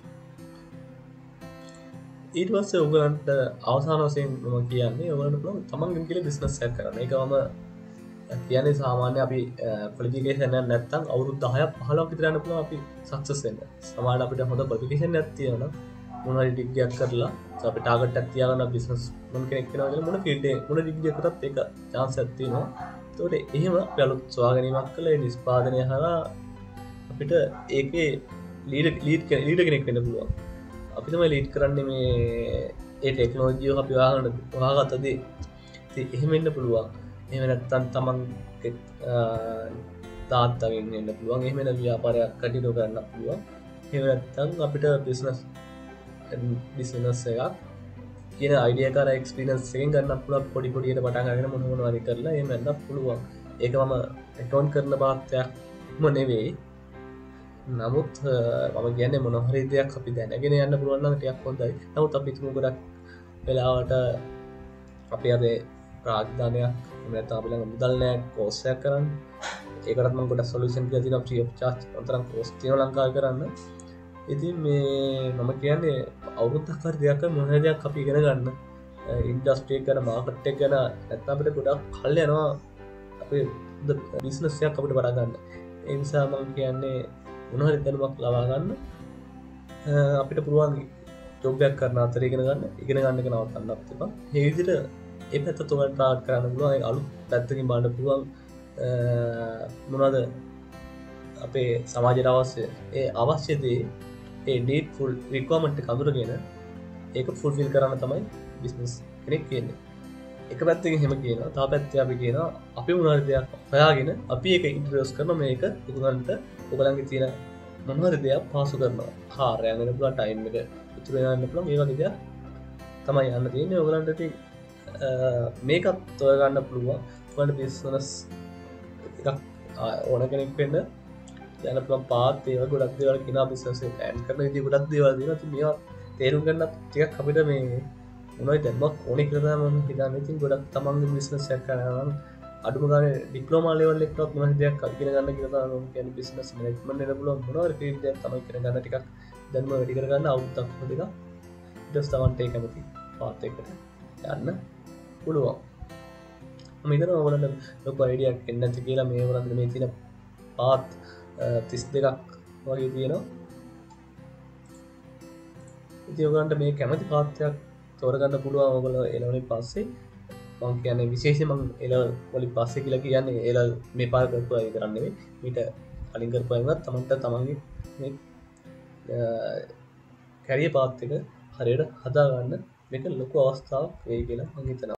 ඊට පස්සේ ඔයගලන්ට අවසාන වශයෙන් මම කියන්නේ ඔයගලන්ට පුළුවන් තමන්ගෙන් කියලා බිස්නස් එකක් කරන්න. ඒකවම කියන්නේ සාමාන්‍ය අපි ක්වොලිෆිකේෂන් එකක් නැත්නම් අවුරුදු දහයක් පහළොවක් විතර යන පුළුවන් අපි සක්සස් වෙන්න. සමහරවිට අපිට හොඳ ක්වොලිෆිකේෂන් එකක් තියෙනවා නම් මොන හරි ඩිග්‍රී එකක් කරලා අපි ටාගට් එකක් තියාගන්න බිස්නස් මොන කෙනෙක් වෙනවා කියලා මොන ෆීල්ඩ් එකේ මොන ඩිග්‍රී එකකටත් ඒක chance එකක් තියෙනවා. ඒතකොට එහෙම අපි අලුත් සොයා ගැනීමක් කළා ඒ නිෂ්පාදනය හරහා අපිට ඒකේ ලීඩ් ලීඩ් ලීඩ් කෙනෙක් වෙන්න පුළුවන්. අපි තමයි ලීඩ් කරන්නේ මේ ඒ ටෙක්නොලොජිය අපි හොයාගන්න හොයාගත්තදී. ඉතින් එහෙම වෙන්න පුළුවන්. එහෙම නැත්නම් තමන්ගේ තාත්තගෙන් වෙන්න පුළුවන්. එහෙම නැත්නම් ව්‍යාපාරයක් කටිනු කරන්න පුළුවන්. එහෙම නැත්නම් අපිට බිස්නස් බිස්නස් එකක් කියන අයිඩියා කරා එක්ස්පීරියන්ස් එකෙන් ගන්න පුළුවන්. පොඩි පොඩියට පටන් අරගෙන මොන මොනවා හරි කරලා එහෙම වෙන්න පුළුවන්. ඒක මම ඇකවුන්ට් කරන භාගයක්ම නෙවෙයි. නමුත් මම කියන්නේ මොන හරි දෙයක් අපි දැනගෙන යන්න පුළුවන් නම් ටිකක් හොඳයි. නමුත් අපි තුමු ගොඩක් වෙලාවට අපි අද රාජධානියක් නැත්නම් අපි ළඟ මුදල් නැහැ කෝස් එකක් කරන්න. ඒකටත් මම ගොඩක් සොලියුෂන් කියලා තියෙනවා ෆ්‍රී ඔෆ් චාර්ජ් අතරම් කෝස් තියෙනවා ලංකාවේ කරන්න. ඉතින් මේ මම කියන්නේ අවුරුද්දක් හරි දෙයක් මොන හරි දෙයක් අපි ඉගෙන ගන්න. ඉන්ඩස්ට්‍රි එක ගැන මාකට් එක ගැන නැත්නම් අපිට ගොඩක් කල් යනවා අපේ බිස්නස් එකක් අපිට පටන් ගන්න. ඒ නිසා මම කියන්නේ මොනහරි දැනුමක් ලබා ගන්න අපිට පුළුවන් ජොබ් එකක් කරන අතර ඉගෙන ගන්න ඉගෙන ගන්න එක නවත්තන්නත් එපා. මේ විදිහට ඒ පැත්ත තුමන් ට්‍රාක් කරන්න පුළුවන්. ඒ අලුත් පැත්තකින් බලන්න පුළුවන් මොනවද අපේ සමාජයට අවශ්‍ය ඒ අවශ්‍ය දේ ඒ need full requirement එක අඳුරගෙන ඒක fulfill කරන්න තමයි business කෙනෙක් කියන්නේ. එක පැත්තකින් එහෙම කියනවා. තව පැත්තකින් අපි කියනවා අපි මොනවාරි දෙයක් හොයාගෙන අපි ඒක ඉන්ට්‍රොඩියුස් කරන මේක උගලන්ට ඔයගලන්ගේ තියෙන මොන හරි දෙයක් පාසු කරනවා. කාර්යය යන පුළුවන් ටයිම් එක ඉතුරු වෙනන්න පුළුවන් මේ වගේ දෙයක් තමයි යන්න තියෙන්නේ. ඔයගලන්ට ඉතින් මේකත් ඔය ගන්න පුළුවන්. ඔයගලන්ට බිස්නස් එකක් ඕන කෙනෙක් වෙන්න යන පුළුවන් පාත් ඒවා ගොඩක් දේවල් කියනවා බිස්නස් එක ප්ලෑන් කරන විදිහ ගොඩක් දේවල් දෙනවා. ඉතින් මේවා තේරුම් ගන්නත් ටිකක් අපිට මේ මොනවද දැම්මක් ඕනේ කියලා තමයි මම හිතන්නේ. ඉතින් ගොඩක් තමන්ගේ බිස්නස් එකක් කරනවා නම් අඩුම ගානේ ඩිප්ලෝමා ලෙවල් එකකට මොන හරි දෙයක් ඉගෙන ගන්න කියලා තමයි මම කියන්නේ බිස්නස් මැනේජ්මන්ට් එක පුළුවන් මොනවා හරි ෆීල්ඩ් එකක් තමයි ඉගෙන ගන්න ටිකක් දැනුම වැඩි කර ගන්න අවුරුද්දක් දෙකක් ඊට පස්සේ තමන්ට ඒක කැමති පාත් එකකට යන්න පුළුවන්. මම හිතනවා ඔයගොල්ලන්ට ලොකු අයිඩියා එකක් එන්න ඇති කියලා මේ වරන්ද මේ තියෙන පාත් තිස් දෙකක් වගේ තියෙනවා. ඉතින් ඔයගොල්ලන්ට මේ කැමති පාත්යක් තෝරගන්න පුළුවන්. ඔයගොල්ලෝ එළවලුන් පස්සේ මම කියන්නේ විශේෂයෙන් මම එළවලු වලින් පස්සේ කියලා කියන්නේ එළවලු මේ පාර කරපු අය කරන්නේ නෙවෙයි. ඊට කලින් කරපු අයවත් තමන්ට තමන්ගේ මේ කැරියර් පාත් එක හරියට හදාගන්න මේක ලොකු අවස්ථාවක් වෙයි කියලා මම හිතනවා.